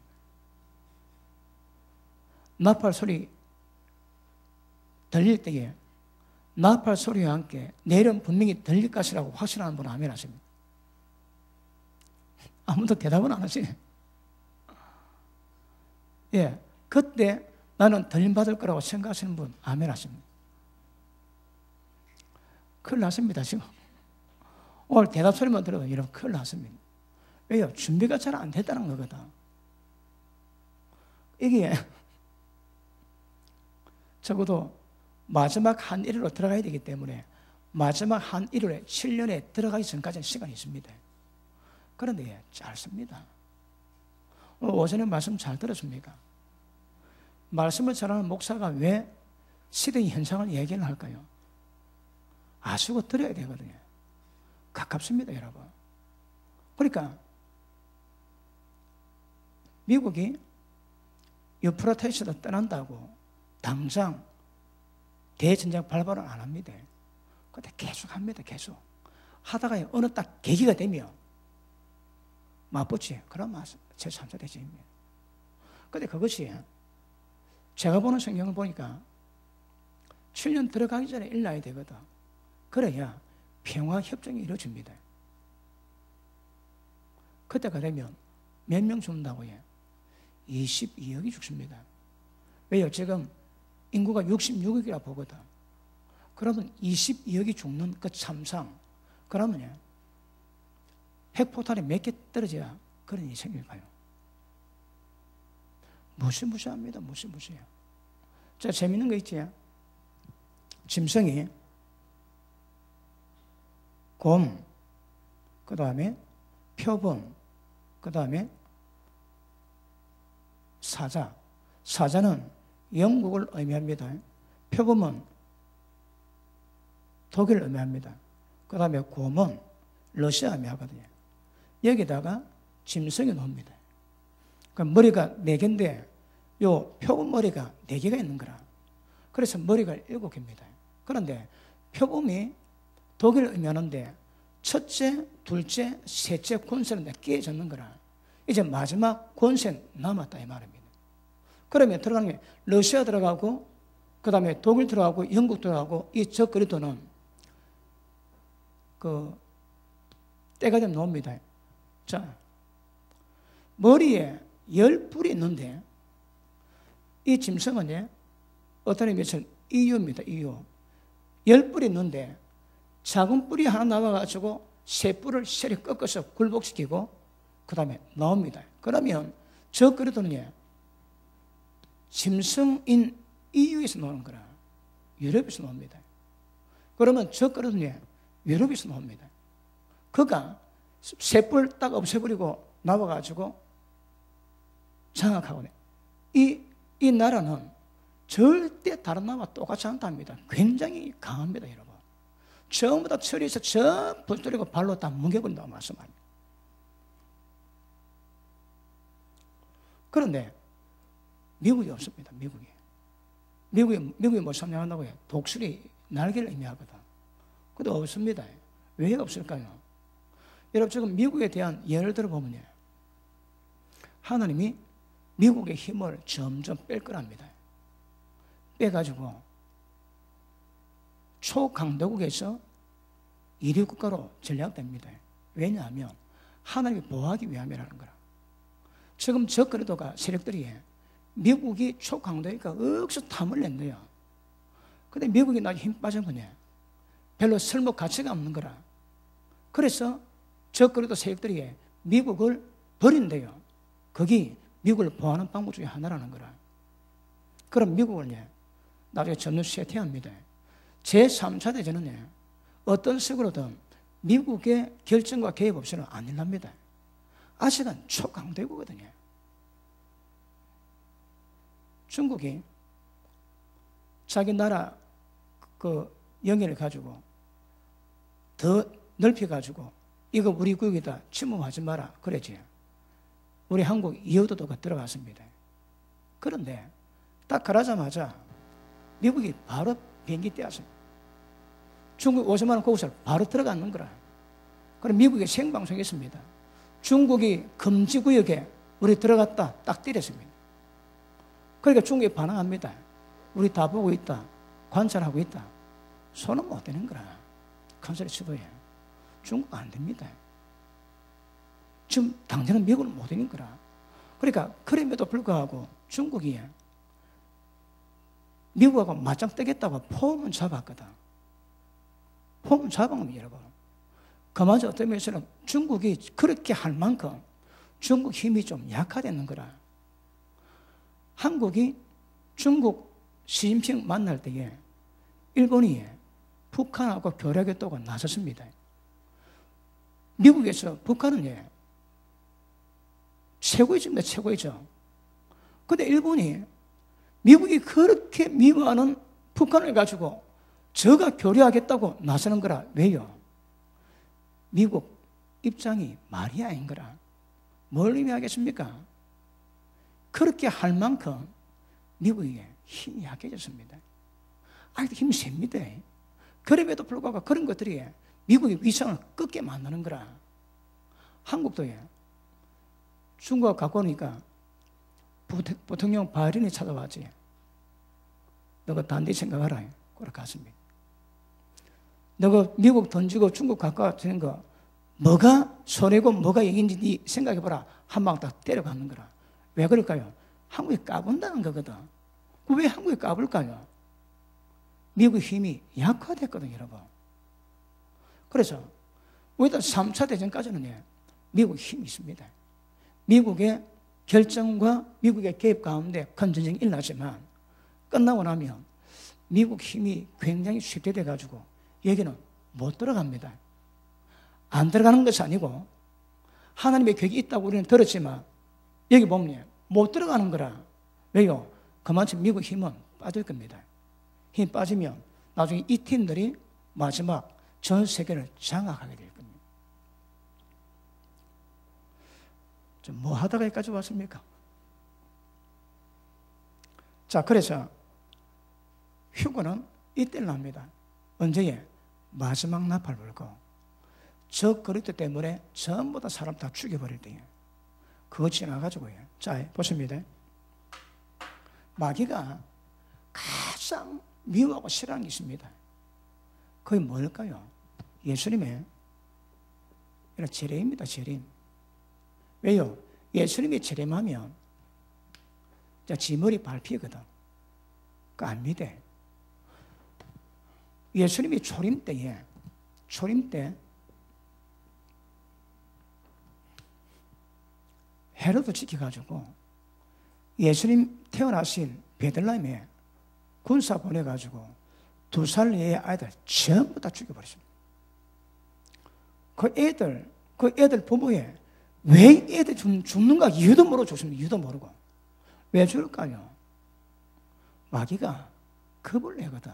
나팔 소리 들릴 때에 나팔 소리와 함께 내일은 분명히 들릴 것이라고 확신하는 분 아멘 하십니다. 아무도 대답은 안 하시네. 예, 그때 나는 들림받을 거라고 생각하시는 분 아멘 하십니다. 큰일 났습니다 지금. 오늘 대답 소리만 들어도 여러분 큰일 났습니다. 왜요? 준비가 잘 안 됐다는 거거든. 이게 적어도 마지막 한 일으로 들어가야 되기 때문에 마지막 한 일요일에 7년에 들어가기 전까지는 시간이 있습니다. 그런데 짧습니다. 오늘 오전에 말씀 잘 들었습니까? 말씀을 전하는 목사가 왜 시대의 현상을 얘기를 할까요? 아시고 들어야 되거든요. 가깝습니다, 여러분. 그러니까 미국이 유프라테스를 떠난다고 당장 대전쟁 발발은 안 합니다. 근데 계속 합니다, 계속. 하다가 어느 딱 계기가 되면 맞붙지. 그럼 제3자 대전입니다. 근데 그것이 제가 보는 성경을 보니까 7년 들어가기 전에 일어나야 되거든. 그래야 평화협정이 이루어집니다. 그때가 되면 몇 명 죽는다고요? 22억이 죽습니다. 왜요? 지금 인구가 66억이라 보거든. 그러면 22억이 죽는 그 참상, 그러면요, 핵포탄이 몇 개 떨어져야 그런 일이 생길까요? 무시무시합니다. 무시무시해요. 자, 재밌는 거 있지? 짐승이 곰, 그 다음에 표범, 그 다음에 사자. 사자는 영국을 의미합니다. 표범은 독일을 의미합니다. 그 다음에 곰은 러시아 의미하거든요. 여기다가 짐승이 나옵니다. 그러니까 머리가 4개인데 요 표범 머리가 4개가 있는 거라. 그래서 머리가 7개입니다. 그런데 표범이 독일을 의미하는데 첫째, 둘째, 셋째 권세는 깨졌는 거라. 이제 마지막 권세는 남았다 이 말입니다. 그러면 들어가는 게 러시아 들어가고 그 다음에 독일 들어가고 영국 들어가고 이 적그리스도는 그 때가 되면 나옵니다. 자, 머리에 10뿔이 있는데 이 짐승은 어떤 의미에서 이유입니다. 이유. 10뿔이 있는데 작은 뿔이 하나 나와가지고 세 뿔을 세리 꺾어서 굴복시키고 그 다음에 나옵니다. 그러면 적그리스도는 짐승인 EU에서 나오는 거라. 유럽에서 나옵니다. 그러면 적그리스도는 유럽에서 나옵니다. 그가 세 뿔 딱 없애버리고 나와가지고 장악하거든요. 이 나라는 절대 다른 나라와 똑같지 않답니다. 굉장히 강합니다, 여러분. 전부 다 처리해서 전부 때리고 발로 다 뭉개버린다고 말씀합니다. 그런데 미국이 없습니다. 미국이 뭐 참여한다고 해요? 독수리 날개를 의미하거든. 근데 없습니다. 왜 없을까요? 여러분 지금 미국에 대한 예를 들어보면요, 하나님이 미국의 힘을 점점 뺄 거랍니다. 빼가지고 초강대국에서 1위 국가로 전략됩니다. 왜냐하면 하나님이 보호하기 위함이라는 거라. 지금 적그리스도가 세력들이 미국이 초강대니까 억수 탐을 낸대요. 근데 미국이 나중에 힘 빠진 거냐? 별로 쓸모 가치가 없는 거라. 그래서 적그리스도 세력들이 미국을 버린대요. 거기 미국을 보호하는 방법 중에 하나라는 거라. 그럼 미국을 나중에 점점 쇠퇴합니다. 제3차 대전은 어떤 식으로든 미국의 결정과 개입 없이는 안 일납니다. 아직은 초강대국이거든요. 중국이 자기 나라 그 영해를 가지고 더 넓혀가지고 이거 우리 국이다 침범하지 마라 그랬지. 우리 한국 이호도가 들어갔습니다. 그런데 딱 가라자마자 미국이 바로 비행기 떼었습니다. 중국 50만 원 고급차를 바로 들어가는 거라. 그럼 미국에 생방송했습니다. 중국이 금지구역에 우리 들어갔다 딱 때렸습니다. 그러니까 중국이 반항합니다. 우리 다 보고 있다. 관찰하고 있다. 손은 못 대는 거라. 큰 소리 쳐봐야. 중국 안 됩니다. 지금 당장은 미국은 못 되는 거라. 그러니까 그럼에도 불구하고 중국이 미국하고 맞짱 뜨겠다고 폼은 잡았거든. 폼은 잡은 겁니다, 여러분. 그마저 어떤 면에서는 중국이 그렇게 할 만큼 중국 힘이 좀 약화되는 거라. 한국이 중국 시진핑 만날 때에 일본이 북한하고 교류하겠다고 나섰습니다. 미국에서 북한은 최고이집니다, 최고이죠. 근데 일본이 미국이 그렇게 미워하는 북한을 가지고 저가 교류하겠다고 나서는 거라. 왜요? 미국 입장이 말이 아닌 거라. 뭘 의미하겠습니까? 그렇게 할 만큼 미국이 힘이 약해졌습니다. 아직도 힘이 셉니다. 그럼에도 불구하고 그런 것들이 미국의 위상을 꺾게 만드는 거라. 한국도 중국과 갖고 오니까 부통령 바이든이 찾아왔지. 너가 단디 생각하라. 그렇게 갔습니다. 너가 미국 던지고 중국 가까워지는 거 뭐가 손해고 뭐가 이긴지 네 생각해보라. 한 방 딱 때려가는 거라. 왜 그럴까요? 한국이 까본다는 거거든. 왜 한국이 까불까요? 미국의 힘이 약화됐거든요, 여러분. 그래서 우리도 3차 대전까지는 미국의 힘이 있습니다. 미국의 결정과 미국의 개입 가운데 큰 전쟁이 일어나지만 끝나고 나면 미국 힘이 굉장히 쇠퇴돼가지고 여기는 못 들어갑니다. 안 들어가는 것이 아니고 하나님의 계획이 있다고 우리는 들었지만 여기 보면 못 들어가는 거라. 왜요? 그만큼 미국 힘은 빠질 겁니다. 힘이 빠지면 나중에 이 팀들이 마지막 전 세계를 장악하게 될 겁니다. 뭐 하다가 여기까지 왔습니까? 자, 그래서 휴거는 이때를 납니다. 언제에? 마지막 나팔 불고 적 그리스도 때문에 전부 다 사람 다 죽여버릴 때에 그거 지나가지고요. 자, 보십니다. 마귀가 가장 미워하고 싫어하는 게 있습니다. 그게 뭘까요? 예수님의 재림입니다. 재림. 왜요? 예수님이 재림하면 지 머리 밟히거든. 그거 안 믿어. 예수님이 초림 때 헤로드 지켜가지고 예수님 태어나신 베들레헴에 군사 보내가지고 2살 내의 아이들 전부 다 죽여버렸습니다. 그 애들 부모에 왜 애들 죽는가 이유도 모르고 죽습니다. 이유도 모르고. 왜 죽을까요? 마귀가 겁을 내거든.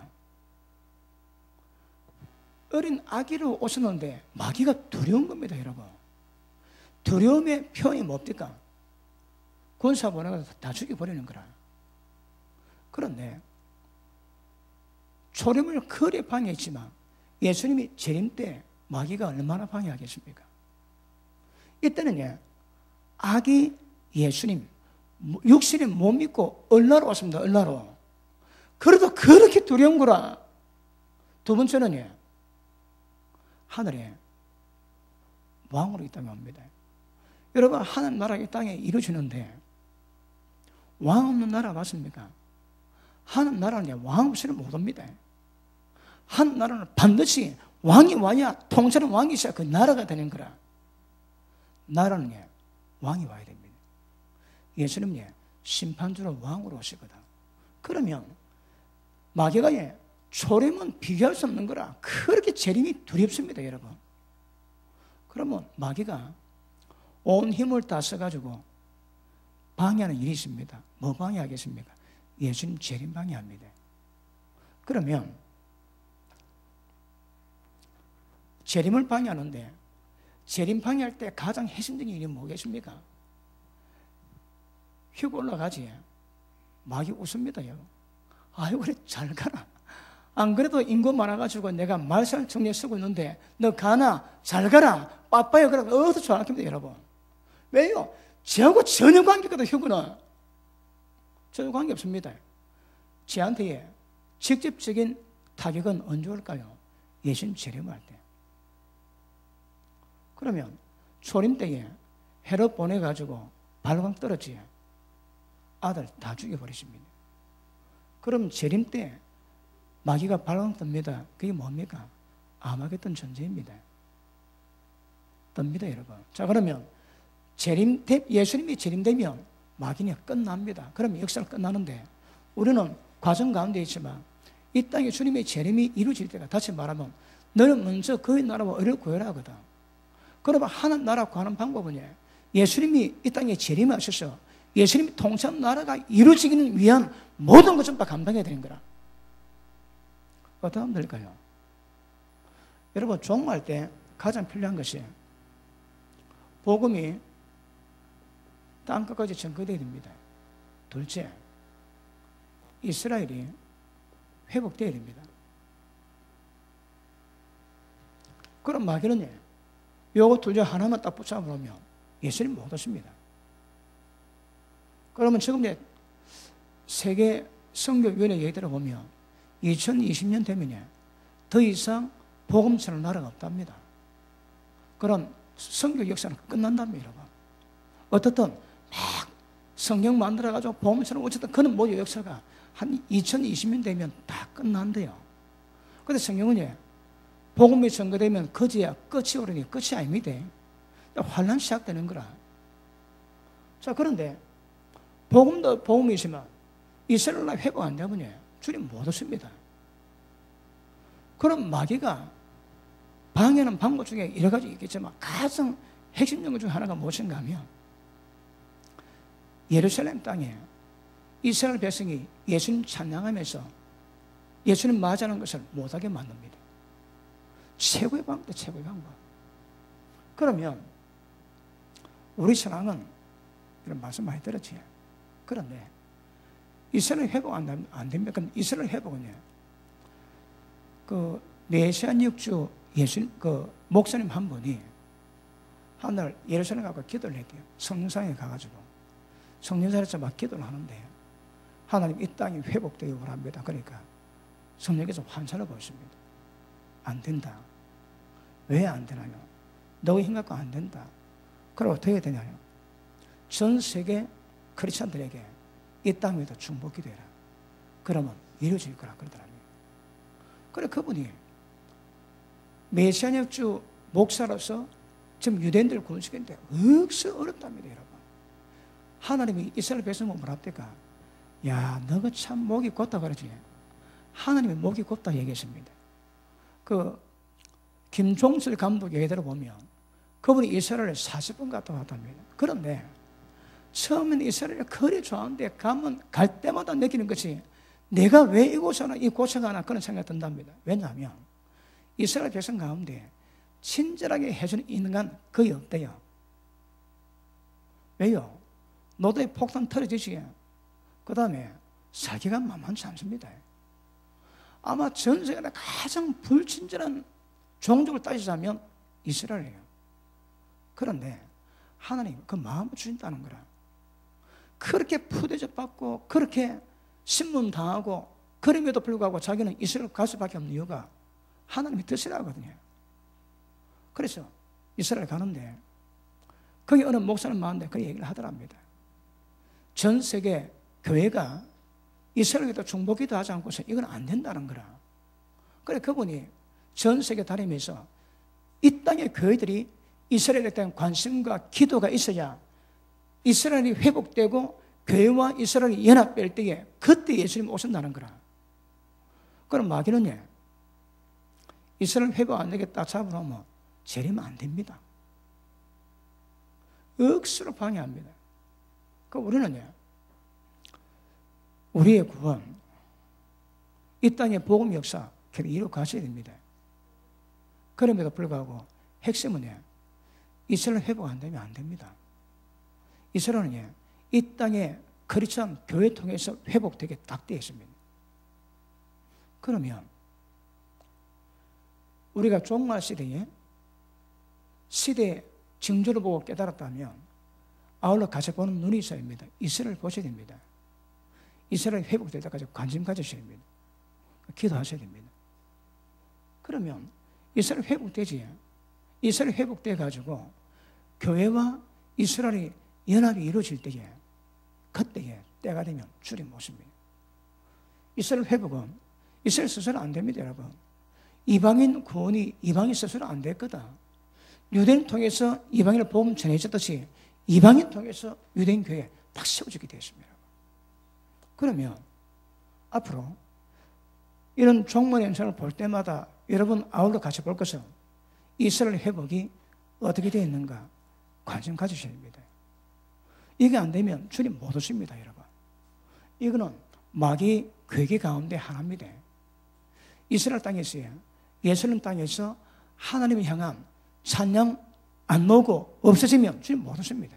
어린 아기로 오셨는데 마귀가 두려운 겁니다, 여러분. 두려움의 표현이 뭡니까? 군사 보내가서 다 죽여버리는 거라. 그런데 초림을 거리에 방해했지만 예수님이 재림 때 마귀가 얼마나 방해하겠습니까? 이때는 아기 예수님 육신이 못 믿고 얼라로 왔습니다. 얼라로. 그래도 그렇게 두려운 거라. 두 번째는 하늘에 왕으로 이 땅에 옵니다. 여러분, 하늘 나라 이 땅에 이루어지는데 왕 없는 나라 맞습니까? 하늘 나라는 왕 없이는 못 옵니다. 하늘 나라는 반드시 왕이 와야, 통치는 왕이 있어야 그 나라가 되는 거라. 나라는 왕이 와야 됩니다. 예수님은 심판주로 왕으로 오시거든. 그러면 마귀가 초림은 비교할 수 없는 거라. 그렇게 재림이 두렵습니다, 여러분. 그러면 마귀가 온 힘을 다 써가지고 방해하는 일이 있습니다. 뭐 방해하겠습니까? 예수님 재림 방해합니다. 그러면 재림을 방해하는데 재림 방해할 때 가장 핵심적인 일이 뭐겠습니까? 휴고 올라가지. 마귀 웃습니다. 아유, 그래, 잘 가라. 안 그래도 인구 많아가지고 내가 말살 정리에 쓰고 있는데 너 가나? 잘 가라. 빠빠요. 그러고 어디서 좋아합니다, 여러분. 왜요? 저하고 전혀 관계가 휴거는 전혀 관계 없습니다. 저한테 직접적인 타격은 언제 올까요? 예수님 재림할 때. 그러면 초림 때에 헤롯 보내가지고 발광 떨어지 아들 다 죽여버리십니다. 그럼 재림 때 마귀가 발광 뜹니다. 그게 뭡니까? 아마겟돈 전쟁입니다. 뜹니다, 여러분. 자, 그러면 예수님이 재림되면 마귀는 끝납니다. 그러면 역사는 끝나는데 우리는 과정 가운데 있지만 이 땅에 주님의 재림이 이루어질 때가 다시 말하면 너는 먼저 그의 나라와 의를 구해라 하거든. 그러면 하나님 나라 구하는 방법은 예수님이 이 땅에 재림하셔서 예수님이 통치하는 나라가 이루어지기 위한 모든 것을 다 감당해야 되는 거라. 어떻게 하면 될까요? 여러분, 종말 때 가장 필요한 것이 복음이 땅끝까지 전거되어야 됩니다. 둘째, 이스라엘이 회복되어야 됩니다. 그럼 마귀는 요거 둘 중 하나만 딱 붙잡으면 예수님 못 오십니다. 그러면 지금 세계 선교위원회 얘기 들어보면 2020년 되면 더 이상 복음처럼 나라가 없답니다. 그럼 선교 역사는 끝난답니다, 여러분. 어떻든 막 성경 만들어가지고 복음처럼 어쨌든 그런 모든 역사가 한 2020년 되면 다 끝난대요. 그런데 성경은 복음이 전거되면 거지야 끝이 오르니 끝이 아닙니다. 환란 시작되는 거라. 자, 그런데 복음도 복음이지만 이스라엘 나라 회복 안 되면 주님 못 오십니다. 그럼 마귀가 방해하는 방법 중에 여러 가지 있겠지만 가장 핵심적인 것 중 하나가 무엇인가 하면 예루살렘 땅에 이스라엘 백성이 예수님 찬양하면서 예수님 맞이하는 것을 못하게 만듭니다. 최고의 방법, 최고의 방법. 그러면 우리 신앙은 이런 말씀 많이 들었지. 그런데 이스라엘 회복 안 됩니까? 그럼 이스라엘 회복은 그 메시안 육주 목사님 한 분이 하늘 예루살렘 가서 기도를 했대요. 성령상에 가가지고 성령사에서 막 기도를 하는데 하나님 이 땅이 회복되기를 합니다. 그러니까 성령께서 환상을 보였습니다. 안 된다. 왜 안 되나요? 너의 힘 갖고 안 된다. 그럼 어떻게 해야 되냐요? 전 세계 크리스천들에게 이 땅 위에도 중보기 되라. 그러면 이루어질 거라 그러더라고요. 그래 그분이 메시아역주 목사로서 지금 유대인들을 구원시키는데 억수 어렵답니다, 여러분. 하나님이 이스라엘 백성을 뭐랍니까? 야, 너가 참 목이 곧다 그러지. 하나님의 목이 곧다 얘기했습니다. 그 김종철 감독 얘기대로 보면 그분이 이스라엘을 40분 갔다 왔답니다. 그런데 처음에는 이스라엘을 그리 좋아하는데 가면 갈 때마다 느끼는 것이 내가 왜 이곳에는 이 고쳐가나 그런 생각이 든답니다. 왜냐하면 이스라엘 백성 가운데 친절하게 해주는 인간 거의 없대요. 왜요? 노도의 폭탄 터져지지. 그 다음에 살기가 만만치 않습니다. 아마 전 세계에 가장 불친절한 종족을 따지자면 이스라엘이에요. 그런데 하나님 그 마음을 주신다는 거라. 그렇게 푸대접 받고 그렇게 신문당하고 그럼에도 불구하고 자기는 이스라엘 갈 수밖에 없는 이유가 하나님의 뜻이라거든요. 그래서 이스라엘 가는데 거기 어느 목사님 많은데 그 얘기를 하더랍니다. 전 세계 교회가 이스라엘에도 중보기도 하지 않고서 이건 안 된다는 거라. 그래 그분이 전 세계 다니면서 이 땅의 교회들이 이스라엘에 대한 관심과 기도가 있어야 이스라엘이 회복되고 교회와 이스라엘이 연합될 때에 그때 예수님 오신다는 거라. 그럼 마귀는 이스라엘 회복 안 되겠다 잡으면 재림은 안 됩니다. 억수로 방해합니다. 그 우리는 우리의 구원, 이 땅의 복음 역사 계속 이루어 가셔야 됩니다. 그럼에도 불구하고 핵심은 이스라엘 회복 안 되면 안 됩니다. 이스라엘은 이 땅의 크리스천 교회 통해서 회복되게 딱 되어 있습니다. 그러면 우리가 종말 시대에 시대의 징조를 보고 깨달았다면 아울러 같이 보는 눈이 있어야 됩니다. 이스라엘 보셔야 됩니다. 이스라엘 회복될 때까지 관심 가지셔야 됩니다. 기도하셔야 됩니다. 그러면 이스라엘 회복되지. 이스라엘 회복돼 가지고 교회와 이스라엘이 연합이 이루어질 때에 그때에 때가 되면 주님 모십니다. 이스라엘 회복은 이스라엘 스스로 안 됩니다, 여러분. 이방인 구원이 이방인 스스로 안 됐거든. 유대인 통해서 이방인을 복음 전해졌듯이 이방인 통해서 유대인 교회 딱 세워지게 되었습니다. 그러면 앞으로 이런 종말 현상을 볼 때마다 여러분 아울러 같이 볼 것은 이스라엘 회복이 어떻게 되어 있는가 관심 가지셔야 됩니다. 이게 안 되면 주님 못 오십니다, 여러분. 이거는 마귀 괴계 가운데 하나입니다. 이스라엘 땅에서요, 예루살렘 땅에서 하나님을 향한 찬양 안 나오고 없어지면 주님 못 오십니다.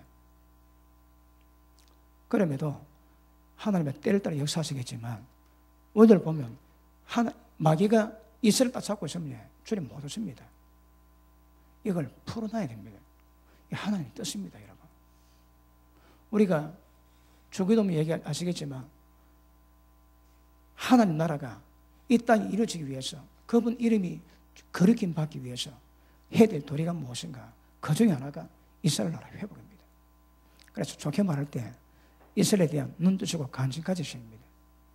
그럼에도 하나님의 때를 따라 역사하시겠지만 오늘 보면 마귀가 이스라엘 딱 잡고 있으면 주님 못 오십니다. 이걸 풀어놔야 됩니다. 하나님의 뜻입니다, 여러분. 우리가 주기도문 얘기하시겠지만 하나님 나라가 이 땅에 이루어지기 위해서 그분 이름이 거룩힘 받기 위해서 해야 될 도리가 무엇인가? 그 중에 하나가 이스라엘 나라 회복입니다. 그래서 좋게 말할 때 이스라엘에 대한 눈 뜨시고 관심 가지셔야 합니다.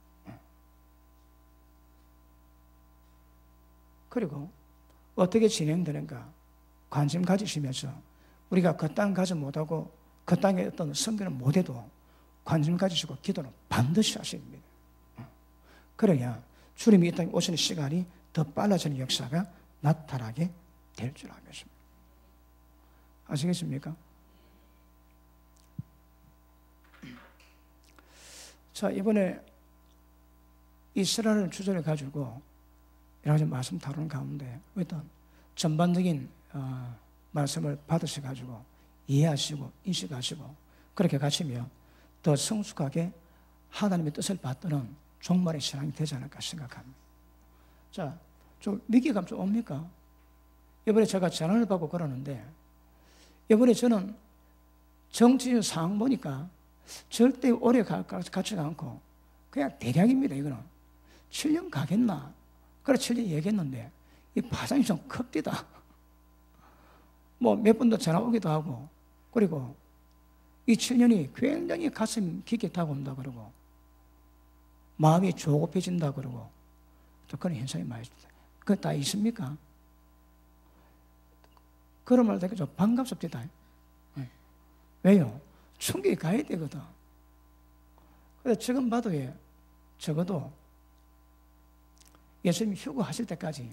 그리고 어떻게 진행되는가 관심 가지시면서 우리가 그 땅 가지 못하고 그 땅에 어떤 선교를 못해도 관심 가지시고 기도는 반드시 하셔야 됩니다. 그래야 주님이 이 땅에 오시는 시간이 더 빨라지는 역사가 나타나게 될 줄 알겠습니다. 아시겠습니까? 자, 이번에 이스라엘 주제를 가지고 여러 가지 말씀 다루는 가운데 어떤 전반적인 말씀을 받으셔가지고 이해하시고 인식하시고 그렇게 가시면 더 성숙하게 하나님의 뜻을 받드는 종말의 신앙이 되지 않을까 생각합니다. 자, 좀 위기감 좀 옵니까? 이번에 제가 전화를 받고 그러는데 이번에 저는 정치적 상황 보니까 절대 오래 가지가 않고 그냥 대략입니다. 이거는 7년 가겠나? 그래 7년 얘기했는데 이 파장이 좀 큽니다. 뭐 몇 번 더 전화 오기도 하고 그리고 이 7년이 굉장히 가슴 깊게 다가온다 그러고 마음이 조급해진다 그러고 또 그런 현상이 많이 있습니다. 그거 다 있습니까? 그런 말 되게 좀 반갑습니다. 왜요? 충격이 가야 되거든. 그래서 지금 봐도 적어도 예수님이 휴거하실 때까지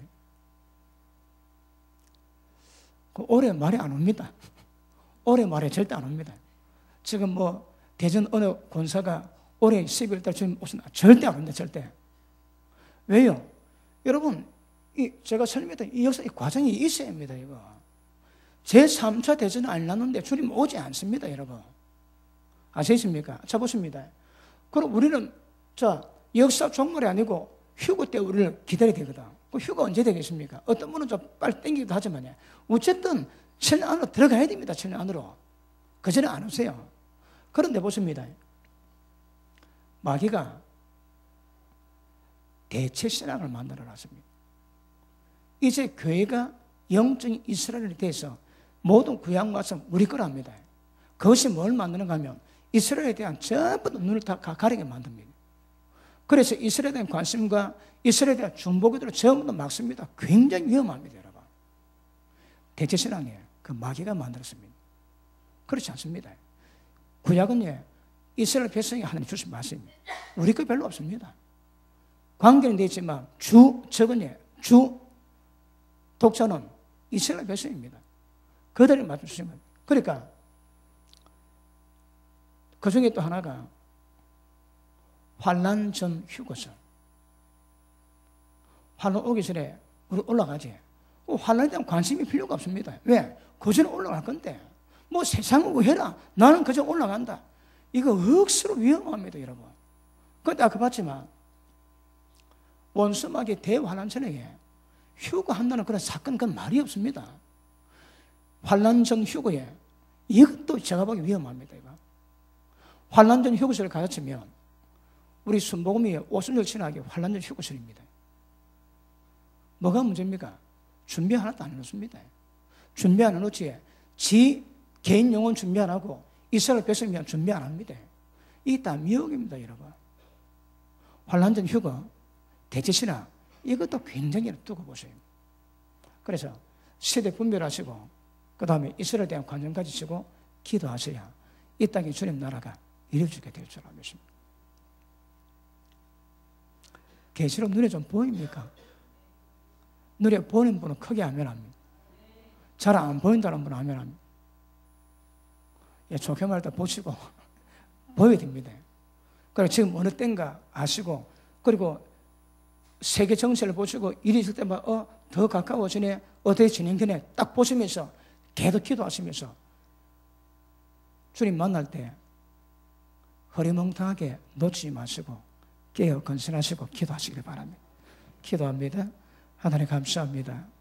올해 말에 안 옵니다. 올해 말에 절대 안 옵니다. 지금 뭐 대전 어느 권사가 올해 12월 달 주님 오신다. 절대 안 옵니다. 절대. 왜요? 여러분, 제가 설명했던 이 역사, 이 과정이 있어야 합니다. 이거. 제3차 대전은 안 났는데 주님 오지 않습니다. 여러분. 아시겠습니까? 자, 보십니다. 그럼 우리는 역사 종말이 아니고 휴거 때 우리를 기다려야 되거든. 그 휴거 언제 되겠습니까? 어떤 분은 좀 빨리 땡기기도 하지만 어쨌든 7년 안으로 들어가야 됩니다. 7년 안으로. 그 전에 안 오세요. 그런데 보십니다. 마귀가 대체 신앙을 만들어 놨습니다. 이제 교회가 영적인 이스라엘에 대해서 모든 구약 말씀 우리 거랍니다. 그것이 뭘 만드는가 하면 이스라엘에 대한 전부 눈을 다 가리게 만듭니다. 그래서 이스라엘에 대한 관심과 이스라엘에 대한 중보기도를 전부 다 막습니다. 굉장히 위험합니다, 여러분. 대체신앙이에요. 그 마귀가 만들었습니다. 그렇지 않습니다. 구약은 이스라엘 백성이 하나님 주신 말씀입니다. 우리 거 별로 없습니다. 관계는 되어 있지만 주 독자는 이스라엘 백성입니다. 그들이 말씀 주신 겁니다. 그러니까 그 중에 또 하나가 환난 전 휴거설. 환난 오기 전에 우리 올라가지. 환난에 대한 관심이 필요가 없습니다. 왜? 그 전에 올라갈 건데. 뭐 세상 오고 해라. 나는 그저 올라간다. 이거 억수로 위험합니다, 여러분. 그때 아까 봤지만 원수막이 대환난 전에 휴거한다는 그런 사건, 그건 말이 없습니다. 환난 전 휴거에 이것도 제가 보기 위험합니다. 이거. 환난전 휴거설을 가르치면 우리 순복음이 오순절 지나게 환난전 휴거설입니다. 뭐가 문제입니까? 준비 하나도 안 해놓습니다. 준비 안 해놓지 지 개인 영혼 준비 안 하고 이스라엘 백성이면 준비 안 합니다. 이게 다 미혹입니다, 여러분. 환난전 휴거, 대제신학 이것도 굉장히 두고 보세요. 그래서 세대 분별하시고 그 다음에 이스라엘에 대한 관심 가지시고 기도하셔야 이 땅에 주님 나라가 이루어지게 될 줄 믿습니다. 계시록 눈에 좀 보입니까? 눈에 보이는 분은 크게 아멘합니다. 잘 안 보인다는 분은 아멘합니다. 예, 좋게 말할 때 보시고 보여야 됩니다. 그리고 지금 어느 때인가 아시고 그리고 세계 정세를 보시고 일이 있을 때마다 더 가까워지네 어떻게 진행되네 딱 보시면서 계속 기도하시면서 주님 만날 때 허리멍텅하게 놓치지 마시고 깨어 건신하시고 기도하시길 바랍니다. 기도합니다. 하나님 감사합니다.